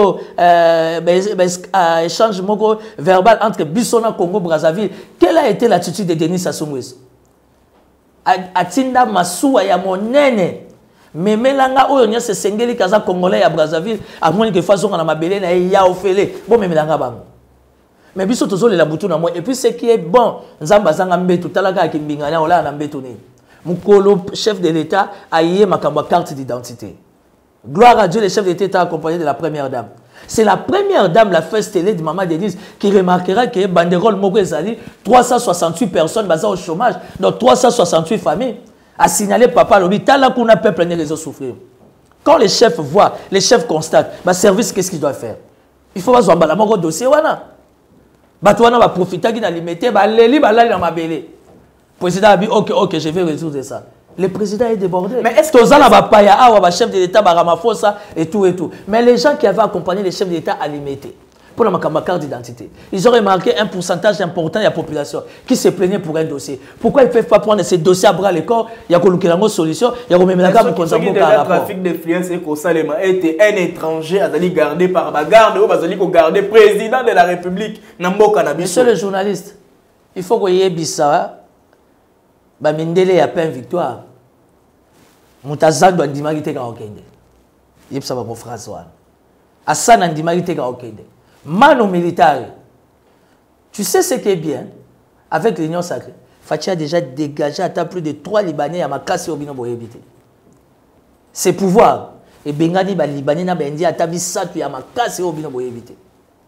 verbal entre Bissona Congo Brazzaville, quelle a été l'attitude de Denis Sassou Nguesso? Atinda masuwa ya monene memelanga oyo nya se sengeli kaza Congolais ya Brazzaville amoni ke façon na mabele na ya ofele bon memelanga bango mais biso tozole la butu na moi et puis ce qui est bon nzamba zanga mbeto talaka kimbinga na ola na mbeto ne mukolo chef de l'état a yé makambo carte d'identité. Gloire à Dieu, le chef d'État accompagné de la première dame. C'est la première dame, la first télé de Maman Denise, qui remarquera que Banderole Moko Ezali, 368 personnes basées au chômage, donc 368 familles, a signalé Papa Lobi, tala qu'on a peuple les autres souffrir. Quand les chefs voient, les chefs constatent, le service, qu'est-ce qu'il doit faire? Il faut voir un dossier. Batouana va profiter de la limiter, le président a dit, ok, je vais résoudre ça. Le président est débordé. Mais est-ce que vous avez chef de l'État, Ramaphosa et tout et tout. Mais les gens qui avaient accompagné les chefs d'État à limiter pour la carte d'identité, ils ont remarqué un pourcentage important de la population qui se plaignait pour un dossier. Pourquoi ils ne peuvent pas prendre ces dossiers à bras le corps? Il y a une solution. Il y a un trafic d'influence et qu'au Salema était un étranger à gardé par la garde ou à garder président de la République. Monsieur le journaliste, il faut que vous ayez Bissara. Mindele ya peine victoire. Moutazando andimaki te ka okende. Yepsa ba phrase wana. Asana andimaki te ka okende. Mano militaire. Tu sais ce qui est bien avec l'Union sacrée. Fachi a déjà dégagé à plus de 3 Libanais à Makasi Obino Boyebité. C'est pouvoir. Et Bengani ba Libanais na bendi ata bisatu ya Makasi Obino Boyebité.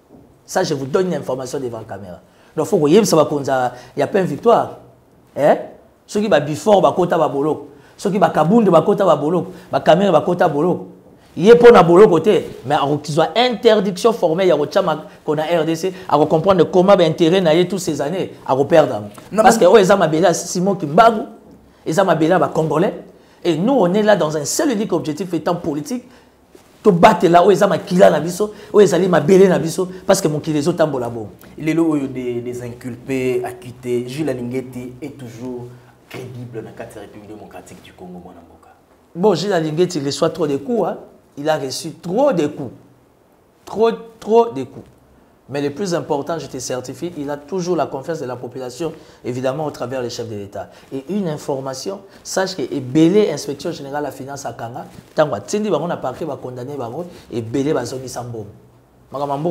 Ça, je vous donne une information devant la caméra. Donc, il faut que vous sachiez il y a plein de victoires. Ceux qui sont before, bakota babolok. Ceux qui sont kabunde, bakota babolok. Caméra, bakota bolok. Il y a pas de côté, mais ils ont interdiction formelle, qu'on a RDC, à comprendre comment l'intérêt tous ces années, à perdre. Parce que ils ont Simon Kimbagu, ils ont Congolais, et nous on est là dans un seul unique objectif étant politique, de battre là où ils ont Kila Nabiso, où ils ont Belé Nabiso, parce que mon Kilezo Tambolabo. Les lots des inculpés, acquittés, Gilles Alingeti est toujours crédible dans la République démocratique du Congo. Bon, Gilles Alingeti reçoit trop de coups, hein. Il a reçu trop de coups. Trop de coups. Mais le plus important, je te certifie, il a toujours la confiance de la population, évidemment, au travers des chefs de l'État. Et une information, sache que Belé, inspection générale de la finance à Kanga, tant que Tindi on a parqué, va condamner, et Belé va zongi Sambom. Monsieur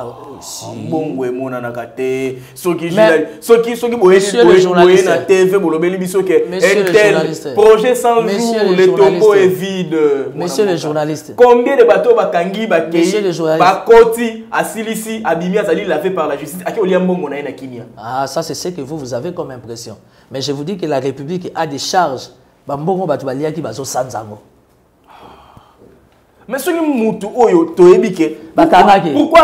le journaliste, projet 100 jours, le tombeau est vide. Monsieur le journaliste, combien de bateaux Bakangi, Monsieur le journaliste, Bakoti, Asilisi, Abimi, Azali l'a fait par la justice. Ah, ça c'est ce que vous avez comme impression. Mais je vous dis que la République a des charges. Bambongo Batoubalia qui bazo Sanzango. Mais ce qui pourquoi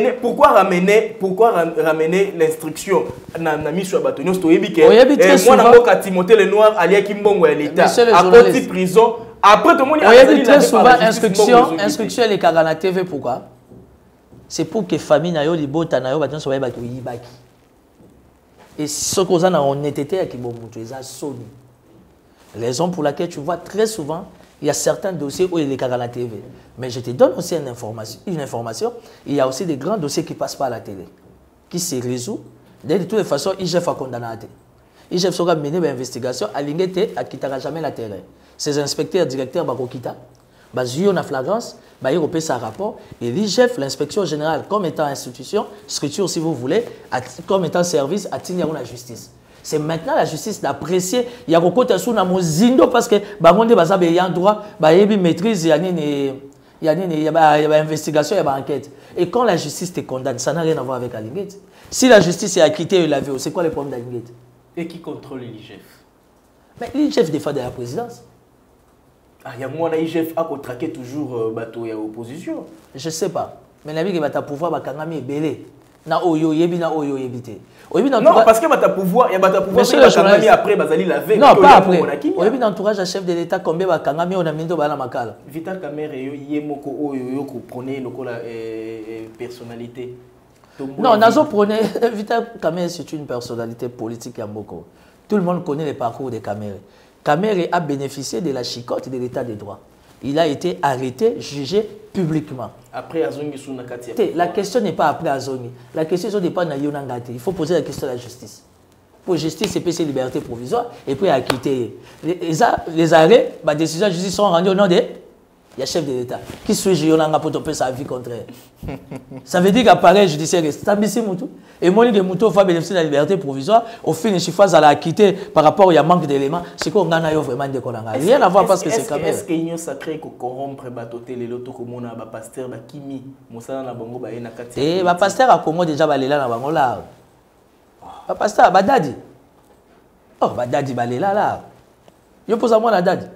ramener l'instruction dans la mission à Batonio moi na Timothée le Noir alia Kimbongo à l'État à côté prison après tout le monde a très souvent instruction les Kagana TV pourquoi c'est pour que famille na yo libota na yo baton so ba yibaki et ce qu'on a en honnêteté à Kibomutu eza soni raison pour laquelle tu vois très souvent il y a certains dossiers où il est à la TV. Mais je te donne aussi une information. Il y a aussi des grands dossiers qui ne passent pas à la télé, qui se résolvent. De toutes les façons, IGF a condamné. IGF sera mené une investigation. À l'ingété, à quittera jamais la terrain. Ces inspecteurs, directeurs, Bakokita, ils ont flagrance, ils ont fait un rapport. Et l'IGF, l'inspection générale, comme étant institution, structure si vous voulez, comme étant service, a tenu la justice. C'est maintenant la justice d'apprécier. Il y a beaucoup de choses dans mon zindo parce que il y a un droit, il y a une maîtrise, il y a une investigation, il y a une enquête. Et quand la justice te condamne, ça n'a rien à voir avec Alingeti. Si la justice est acquittée et la vie, c'est quoi le problème d'Alingeti? Et qui contrôle l'IGF? Mais l'IGF défend de la présidence. Ah, il y a moi, l'IGF a contraqué toujours l'opposition. Je ne sais pas. Mais la vie qui va pouvoir, Kangami est belé. Na oyo yebi na oyo yebité. Non, parce que bata pouvoir, il y a bata pouvoir que après Bazali lavé. Non, pas après. Oyebi d'entourage à chef de l'État combien ba kangami on a mindo bana makala. Vital Kamerhe yemoko oyo ko prenait lokola personnalité. Non, nazo prenait Vital Kamerhe c'est une personnalité politique à Moko. Tout le monde connaît le parcours de Kamerhe. Kamerhe a bénéficié de la chicotte de l'État des droits. Il a été arrêté, jugé publiquement. Après Azongi sous Nakati. La question n'est pas après Azongi. La question n'est pas na Yonangate. Il faut poser la question à la justice. Pour la justice, c'est PC liberté provisoire et puis à quitter. Les arrêts, les décisions de justice sont rendues au nom de il y a chef de l'État. Qui suis-je Yonanga pour topper sa vie contraire? Ça veut dire qu'appareil judiciaire est stabilisé. Et moi, les moutons vont bénéficier de la liberté provisoire. Au final, je suis face à la quitter par rapport à manque d'éléments. C'est qu'on a vraiment des colons. Rien à voir parce que c'est quand même. Est-ce qu'il y a un sacré qui corrompre les lotos comme on a pasteur Kimi Moussa na bango ba na kati. Eh ba pasteur a Congo déjà balela na bango là. Ba pasteur badadi. Oh badadi balela là. Yo pose à moi la dadi.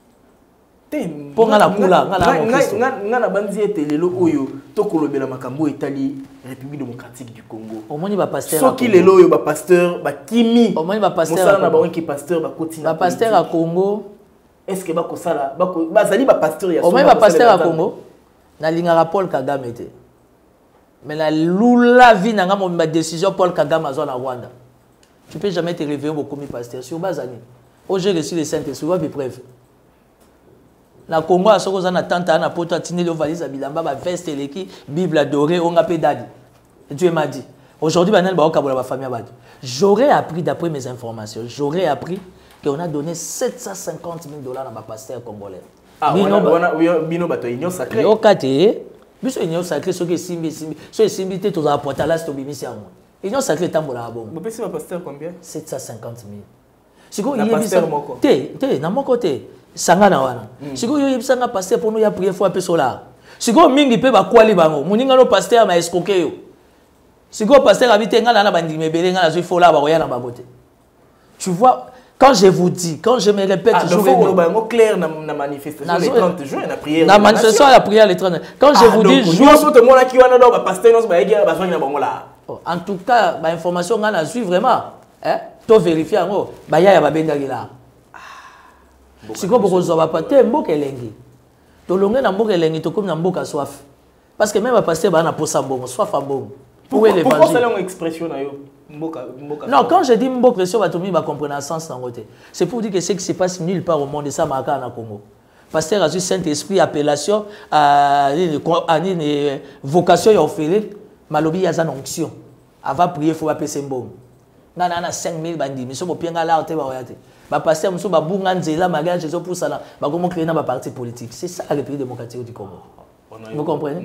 Pour la kula ngana banzi etelelo oyo tokolobela makambo etali République démocratique du Congo. Au moins ba pasteur. So ki lelo oyo ba pasteur ba Kimi. Au moins ba pasteur. Mosala na bango ki pasteur ba kotina. Ba pasteur à Congo. Est-ce que ba kosala ba zali ba pasteur ya. Au moins ba pasteur à Congo. Na lingara Paul Kagame te. Mais la lula vie na ma décision Paul Kagame azona Rwanda. Tu peux jamais te réveiller beaucoup mi pasteur sur bazani. Au j'ai reçu les saintes souvent bi preuve. Na Congo a soko na tante na poto atini le valise à bilamba ba veste leki Bible adorée on a pe dadi. Dieu m'a dit. Aujourd'hui banal ba okabola ba famille ba. J'aurais appris d'après mes informations, j'aurais appris qu'on a donné 750 000 $ à ma pasteur congolais. Ah bino bato union sacrée. Yo kate biso union sacrée soki simbi so simbi te to za porta là sto bimisi yango. Union sacrée tambola bon. Vous payez ma pasteur combien? 750 000. Siko yebisa te na moko te. Sangana wana. Siko yo yebisanga pasteur pour nous ya prier fois pe sola. Siko mingi pe ba kwali bango. Muninga no pasteur ma escroquer yo. Si le pasteur habite, il faut là, tu vois, quand je vous dis, quand je me répète toujours... Il faut clair dans la manifestation le 30 juin, la prière. La manifestation, la prière le 30 juin. Quand je vous dis... En tout cas, l'information qu'on a su vraiment, tu vérifies, il y a des là. Si vous avez pas de mboka elengi, to longe na mboka elengi to comme na mboka soif. Parce que même le pasteur va na posa mbongo, soif à mbongo. Pourquoi c'est une expression na yo? Non, quand je dis mboka pression, batomi va comprendre le sens dans côté. C'est pour dire que ce qui se passe nulle part au monde et ça marque na Congo. Pasteur a eu Saint-Esprit appellation à une vocation ya offrir, malobi ya une onction. Avant prier faut appeler mbongo. Na 5000 bandi, mais so bopianga là te ba oyate. Ba pasteur muso ba bunga nzela mariage zo pour ça là, ba comment créer na ba parti politique. C'est ça le pays démocratique du Congo. Vous comprenez?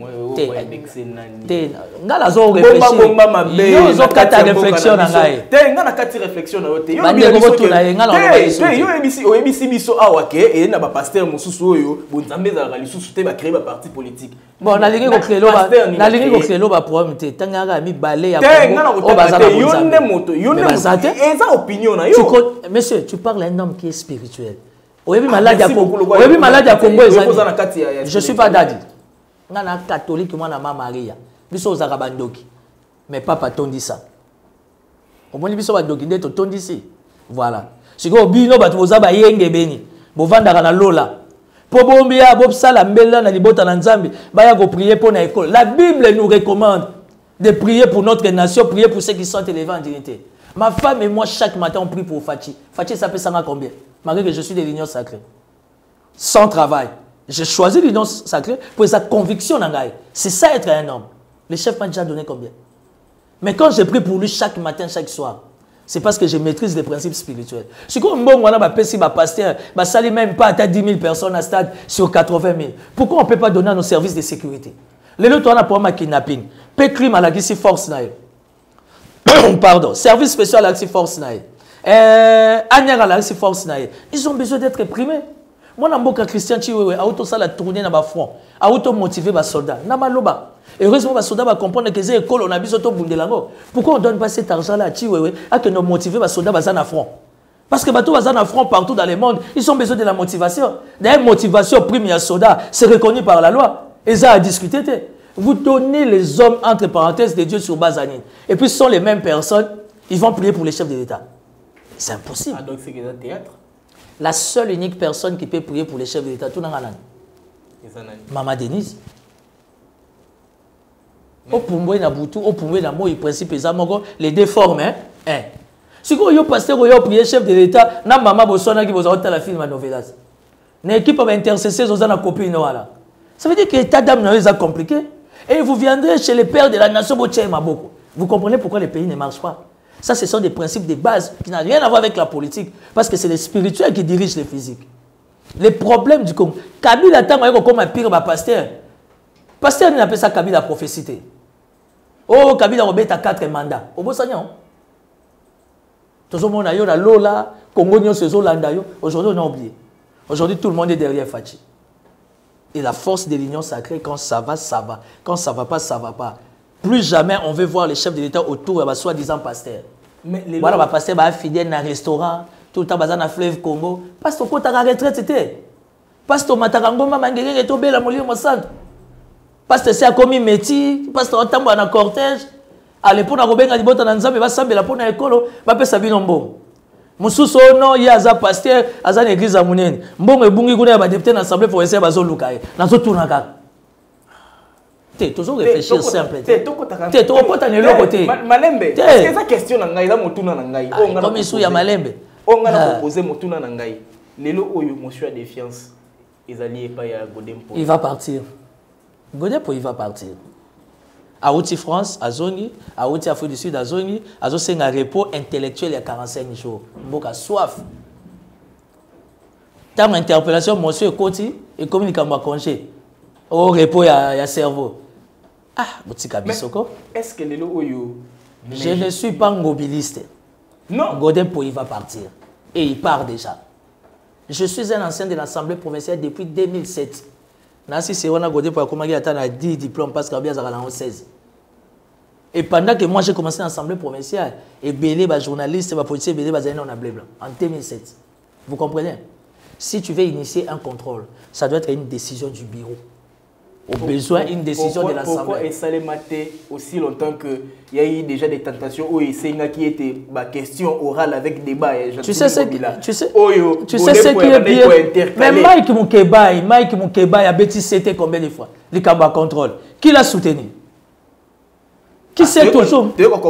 Ngala zo réfléchir. Yo zo kata réflexion na ngai. Te ngana kati réflexion na yote. Yo bi ko na ngala te yo ebisi biso awake et na ba pasteur mususu oyo bonzambe za lisusu te ba créer ba parti politique. Bon, na lingi ko créer lo ba problème te tangaka mi balé ya Congo. O bazana yonne moto yonne eza opinion na yo. Monsieur, tu parles d'un homme qui est spirituel. Oyebi malade ya Congo. Oyebi malade ya Congo ezali. Je suis pas daddy. Ngana catholique moi na mama Maria. Biso ozaka bandoki. Mais papa tondi ça. Au moins biso bandoki ndeto tondi si. Voilà. Siko bino batu bozaba yenge beni. Bovandaka na lola. Po bombia bobsala mbela na libota na Nzambe, baya ko prier pour na école. La Bible nous recommande de prier pour notre nation, prier pour ceux qui sont élevés en dignité. Ma femme et moi chaque matin on prie pour Fachi. Fachi ça peut s'en combien? Malgré que je suis de l'union sacrée. Sans travail. J'ai choisi l'union sacrée pour sa conviction dans Gaï. C'est ça être un homme. Le chef m'a déjà donné combien? Mais quand je prie pour lui chaque matin, chaque soir, c'est parce que je maîtrise les principes spirituels. Si on a un pasteur, ça ne même pas à 10 000 personnes à stade sur 80 000. Pourquoi on ne peut pas donner à nos services de sécurité? Les autres, on a pour un kidnapping. Crime à la force. Pardon. Service spécial à la force. Anière à la force. Ils ont besoin d'être primés. Moi, je suis Christian Chiwewe, auto ça la tourner dans le front, auto motiver les soldats. Namaloba. Heureusement, les soldats vont comprendre que c'est école, on a besoin de bundelango. Pourquoi on ne donne pas cet argent-là à Chiwewe à que nous motiver les soldats dans le front? Parce que les soldats dans le front partout dans le monde, ils ont besoin de la motivation. D'ailleurs, motivation première soldat, c'est reconnu par la loi. Et ça a discuté. Vous donnez les hommes entre parenthèses de Dieu sur base anine. Et puis ce sont les mêmes personnes, ils vont prier pour les chefs de l'État. C'est impossible. Ah, donc c'est un théâtre? La seule unique personne qui peut prier pour les chefs de l'État, tout le monde. Maman Denise. Au Pumbwe na Boutou, au Pumbwe na Moi, principe les deux formes. Si vous avez pasteur, vous avez prié chef de l'État, na maman Bossona qui vous a la film à Novelas. L'équipe va intercesser aux ana copine. Ça veut dire que l'état d'âme est compliqué. Et vous viendrez chez les pères de la nation, vous comprenez pourquoi les pays ne marchent pas. Ça, ce sont des principes de base qui n'ont rien à voir avec la politique. Parce que c'est les spirituels qui dirigent les physiques. Les problèmes du Congo. Kabila a comme un pire pasteur. Pasteur, il appelle ça Kabila prophétie. Oh, Kabila a 4 mandats. Au beau seigneur. Tout le monde a eu la Lola, Congo, aujourd'hui, on a oublié. Aujourd'hui, tout le monde est derrière Fachi. Et la force de l'union sacrée, quand ça va, ça va. Quand ça ne va pas, ça ne va pas. Plus jamais on veut voir les chefs de l'État autour de soi-disant pasteurs. Mais les pasteurs sont fidèles dans un restaurant, tout le temps dans le fleuve Congo. Pasteur, quand tu as retraite, c'était. Pasteur, Matarangoma, Mangere, et Tobé, la Molio, Mossad. Pasteur, c'est comme un métier. Pasteur, on tombe dans cortège. À l'époque, on a robé dans les bottes dans Nzambe, va s'embêter la peau dans l'école, va faire sa vie non bon. Moussousso, non, il y a un pasteur, il y a une église à Mounien. Bon, et bon, il y a un député dans l'Assemblée pour essayer de faire Zolukaï. Dans ce tour, toujours réfléchir simple. Tu reportes à l'autre côté. Malembe, est-ce que ça question na ngai la motuna na ngai? Comme ici ya Malembe. On a proposé motuna na ngai. Lelo oyo monsieur a défiance. Ezali pas ya Godempo. Il va partir. Godempo il va partir. À Outi France, à Zongi, à Outi Afrique du Sud, à Zongi, à Zongi un repos intellectuel il y a 45 jours. Mboka soif. Tant interpellation monsieur Koti et communique à moi congé. Au repos il y a cerveau. Ah, est-ce que les oyo? Je ne suis pas mobiliste. Non. Godempo il va partir. Et il part déjà. Je suis un ancien de l'Assemblée provinciale depuis 2007. Nancy Serona Godempo a commencé à 10 diplômes parce qu'il y a 16. Et pendant que moi j'ai commencé l'Assemblée provinciale, et belé, journaliste, policier, belé, en blé blanc, en 2007. Vous comprenez? Si tu veux initier un contrôle, ça doit être une décision du bureau. Au besoin, une décision de l'Assemblée. Pourquoi est-ce maté aussi longtemps qu'il y a eu déjà des tentations où il qui était question orale avec débat? Tu sais ce qui est bien. Mais Mike Moukeba a bêti c'était combien de fois? Le Kamba contrôle. Qui l'a soutenu? Qui sait toujours?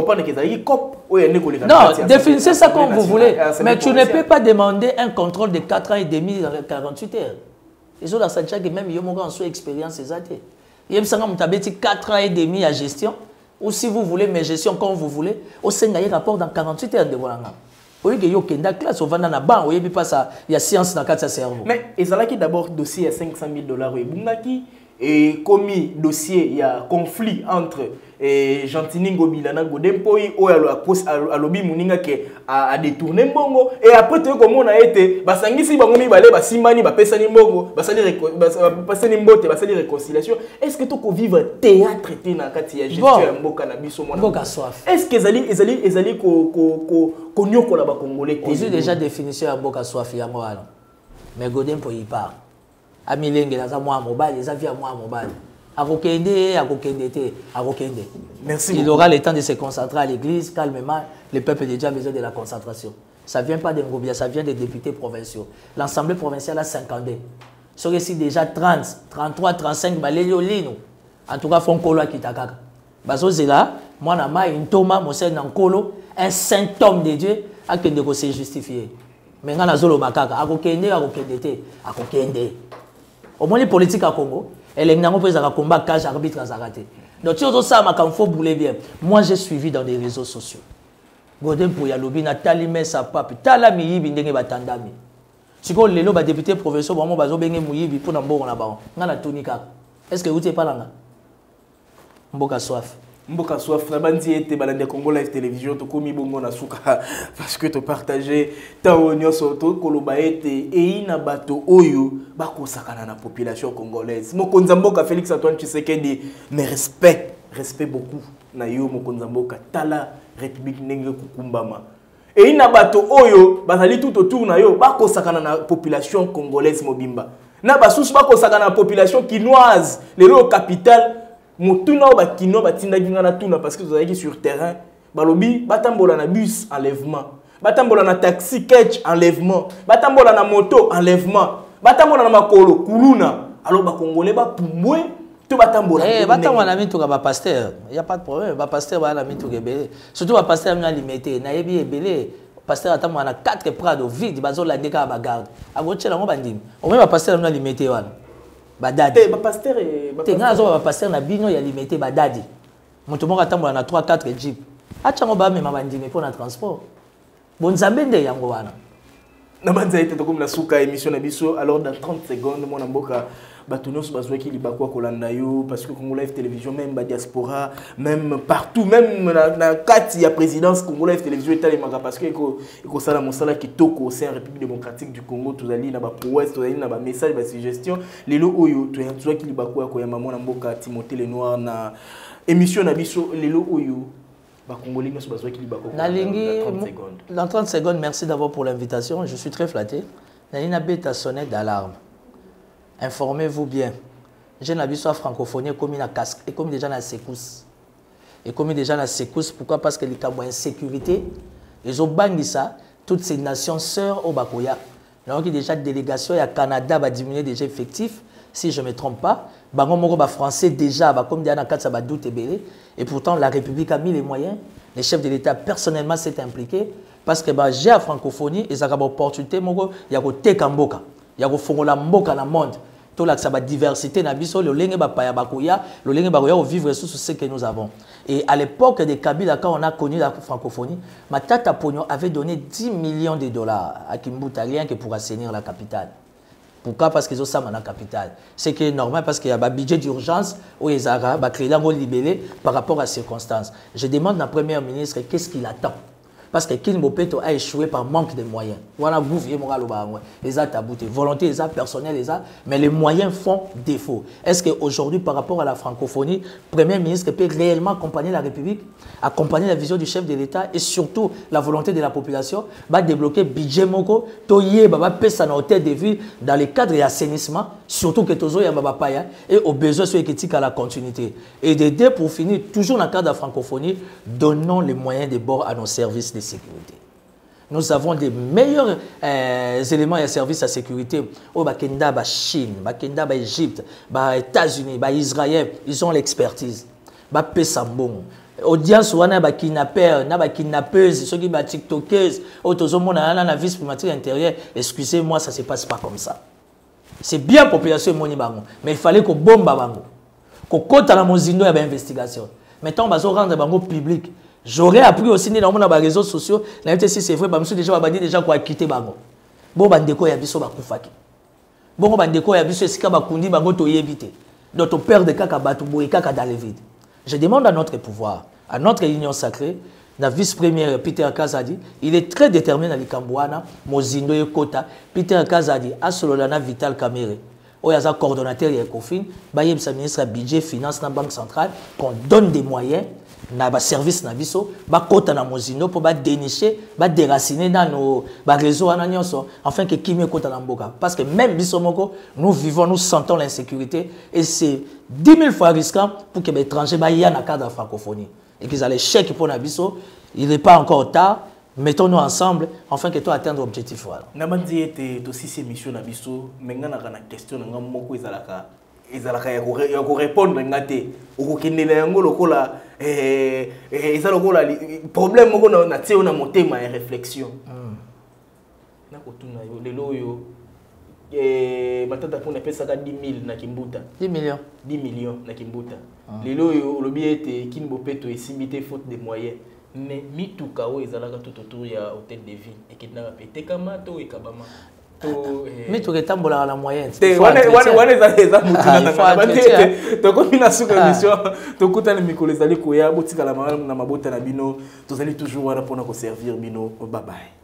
Non, définissez ça comme vous voulez. Mais tu ne peux pas demander un contrôle de 4 ans et demi dans 48 heures. Ils ont la santé que même ils ont une expérience. Ils ont 4 ans et demi à gestion. Ou si vous voulez, mais gestion comme vous voulez, au sein un rapport dans 48 heures de Volanga. Oui, il y a une classe, on va dans la banque, il y a science dans le cerveau. Mais il y a d'abord dossier à 500 000 $. Et commis dossier, il y a conflit entre Gentini Ngobilana Godempoi ou à Lobi Mouninga qui a détourné Mbongo. Et après, comme on a été, Basangisi Bangomi Balé, Basimani, Basani Mbongo, Basani Mbote, Basani Réconciliation. Est-ce que tu peux vivre théâtre et na Katia gestion Mboka na biso mona? Mboka soif. Est-ce que ezali ko nyoko la ba Congolais? J'ai déjà définition à Mboka soif ya moi. Mais Godempoi il part. Amilenge na za moi mobile, les avions moi mobile. Merci. Il aura le temps de se concentrer à l'église, calmement. Le peuple a déjà besoin de la concentration. Ça ne vient pas d'Engobia, ça vient des députés provinciaux. L'Assemblée provinciale a 52. Sur ici déjà 30, 33, 35, en tout cas, Fonkolo qui t'a Bazo Zela, moi, je suis un Thomas, je suis un saint homme de Dieu, à qui ne se justifier. Mais quand on a Makaka, au moins les politiques à Congo, et les gens qui ont combat cage arbitre à Zaraté. Donc, tu as ça, il faut bouler bien. Moi, j'ai suivi dans les réseaux sociaux. Godem pour Yalobi, Nathalie Messa Papi, Talami Yibi, Ndenge Batandami. Si vous avez des députés provinciaux, vous avez des Mouyibi pour Nambo na baron. Ngana Tunika. Est-ce que vous n'êtes pas là? Mboka soif. Mboka soif, Nabandi était balade Congo Live Télévision, tu commis bongo na souka parce que tu partageais ta union sur tout Kolobaete et Inabato Oyo, bako sakana na population congolaise. Mokonzamboka Félix Antoine Tshisekedi, mais respect beaucoup na yo Mokonzamboka tala République Nenge Kukumbama. Et Inabato Oyo, bazali tout autour na yo, bako sakana na population congolaise mobimba. Na basus bako sakana na population quinoise, les lots capital. Motuna ou bakino batinda gingana tuna parce que vous avez sur terrain balobi batambola na bus enlèvement batambola na taxi catch enlèvement batambola na moto enlèvement batambola na makolo kuluna alors ba congolais ba pumbwe to batambola batambola na mintu ba pasteur il y a pas de problème ba pasteur ba na mintu gebele surtout ba pasteur na limité na yebi ebele pasteur atambola na 4 prado vide bazola ndeka ba garde agochela ngo bandimi au même ba pasteur na limité wana badadi ba pasteur pasteur na bino ya limité badadi moto moko atambola na 3 4 jeep achango ba mema bandimi pour na transport bonzambe nde yango wana na banza ete to comme la souka émission na biso alors dans 30 secondes mona mboka batunos bazwa ki libakwa kolanda yo parce que Congo Live Télévision même ba diaspora même partout même na kati ya présidence Congo Live Télévision etale maka parce que ko sala mosala kitoko c'est en République démocratique du Congo tozali na ba prouesse tozali na ba message ba suggestion lelo oyo to yazwa ki libakwa ko ya mama na mboka Timothée Lenoir na émission na biso lelo oyo ba Congolais nous bazwa ki libakwa dans 30 secondes merci d'abord pour l'invitation je suis très flatté na beta sonnette d'alarme. Informez-vous bien. J'ai n'habitué soit francophonie comme une casque et comme déjà dans la secousse. Et comme déjà dans la secousse, pourquoi? Parce que les cas d'insécurité, ils ont banni ça, toutes ces nations sœurs au Bakoya. Donc déjà délégation, il y a Canada va diminuer déjà effectif, si je ne me trompe pas. Bango Moko ba français déjà, comme Diana Katsa ba doute et pourtant la République a mis les moyens. Les chefs de l'État personnellement s'est impliqué parce que j'ai la francophonie et ça a une opportunité, il y a côté Kamboka. Il y a fongola mboka na monde to la sa diversité na biso le lenge ba paya bakoya le lenge bakoya vivre sous ce que nous avons et à l'époque des Kabila quand on a connu la francophonie Matata Pognon avait donné 10 millions de dollars à Kimbuta rien que pour assainir la capitale. Pourquoi? Parce qu'ils ont ça dans la capitale. C'est que normal parce qu'il y a un budget d'urgence où les Arabes créent l'angle libellé par rapport à ces circonstances. Je demande à la première ministre qu'est-ce qu'il attend. parce que Kin Bopeto a échoué par manque de moyens. Voilà, gouvernement moral les a tabouté, volonté, les a personnel, les a, mais les moyens font défaut. Est-ce qu'aujourd'hui, par rapport à la francophonie, le Premier ministre peut réellement accompagner la République, accompagner la vision du chef de l'État et surtout la volonté de la population, va débloquer budget moko, toye, va pesa na hôtel de ville dans les cadres d'assainissement, surtout que tozo ya baba paya et au besoin sur l'éthique à la continuité. Et d'aider pour finir toujours dans le cadre de la francophonie, donnons les moyens de bord à nos services de sécurité. Nous avons des meilleurs éléments et services à sécurité. Au Bakenda, ba Chine, Bakenda, ba Égypte, ba États-Unis, ba Israël, ils ont l'expertise. Ba Pesambon. Audience wana ba kidnappeur, na ba kidnappeuse, ceux qui ba tiktokeuse, autozomona na vice primature intérieure. Excusez-moi, ça se passe pas comme ça. C'est bien population moni bango, mais il fallait qu'on bombe bango. Qu'on compte à la mozindo et investigation. Maintenant, on va rendre bango public. J'aurais appris aussi dans les réseaux sociaux, si c'est vrai, je suis déjà quoi quitter bango. Bon bandeko ya biso bakufaki. Bon bandeko ya biso esika bakundi bango to yebite. Notre père de kaka batu boye kaka dans le vide. Je demande à notre pouvoir, à notre union sacrée, la vice-première Peter Kazadi, il est très déterminé dans les Kambouana, mozindo et kota. Peter Kazadi a sololana Vital Kamere. Oyaza coordonnateur et Ecofin, bayem sa ministre budget finance na banque centrale qu'on donne des moyens na ba service na biso ba kota na mozindo pour ba dénicher ba déraciner dans nos ba réseau ana nyonso afin que kimé kota na mboka parce que même biso moko nous vivons nous sentons l'insécurité et c'est 10 000 fois risquant pour que les étrangers ba ya na cadre de la francophonie et qu'ils allaient chèque pour na biso il n'est pas encore tard. Mettons-nous ensemble afin que tu atteignes l'objectif. Voilà. Namandi était aussi ces missions na biso, menga na question na moko ezalaka ya ko répondre ngate o kendela yango lokola ezala lokola problème moko na tio na motema ya réflexion. Na kotuna yo lelo yo matata pona pesa ka 10 000 na Kimbuta. 10 millions. 10 millions na Kimbuta. Lelo yo lobi ete Kin Bopeto esimité faute de moyens. Mais mituka o ezalaka tout autour ya hôtel de ville et qui n'a pas été kama to e kabama to mituka tambola la moyenne wana za mutu to ko mina suka mission to kutana mikolo ezali ko ya botika la na mabota na bino tozali toujours wana pona ko servir bino bye bye.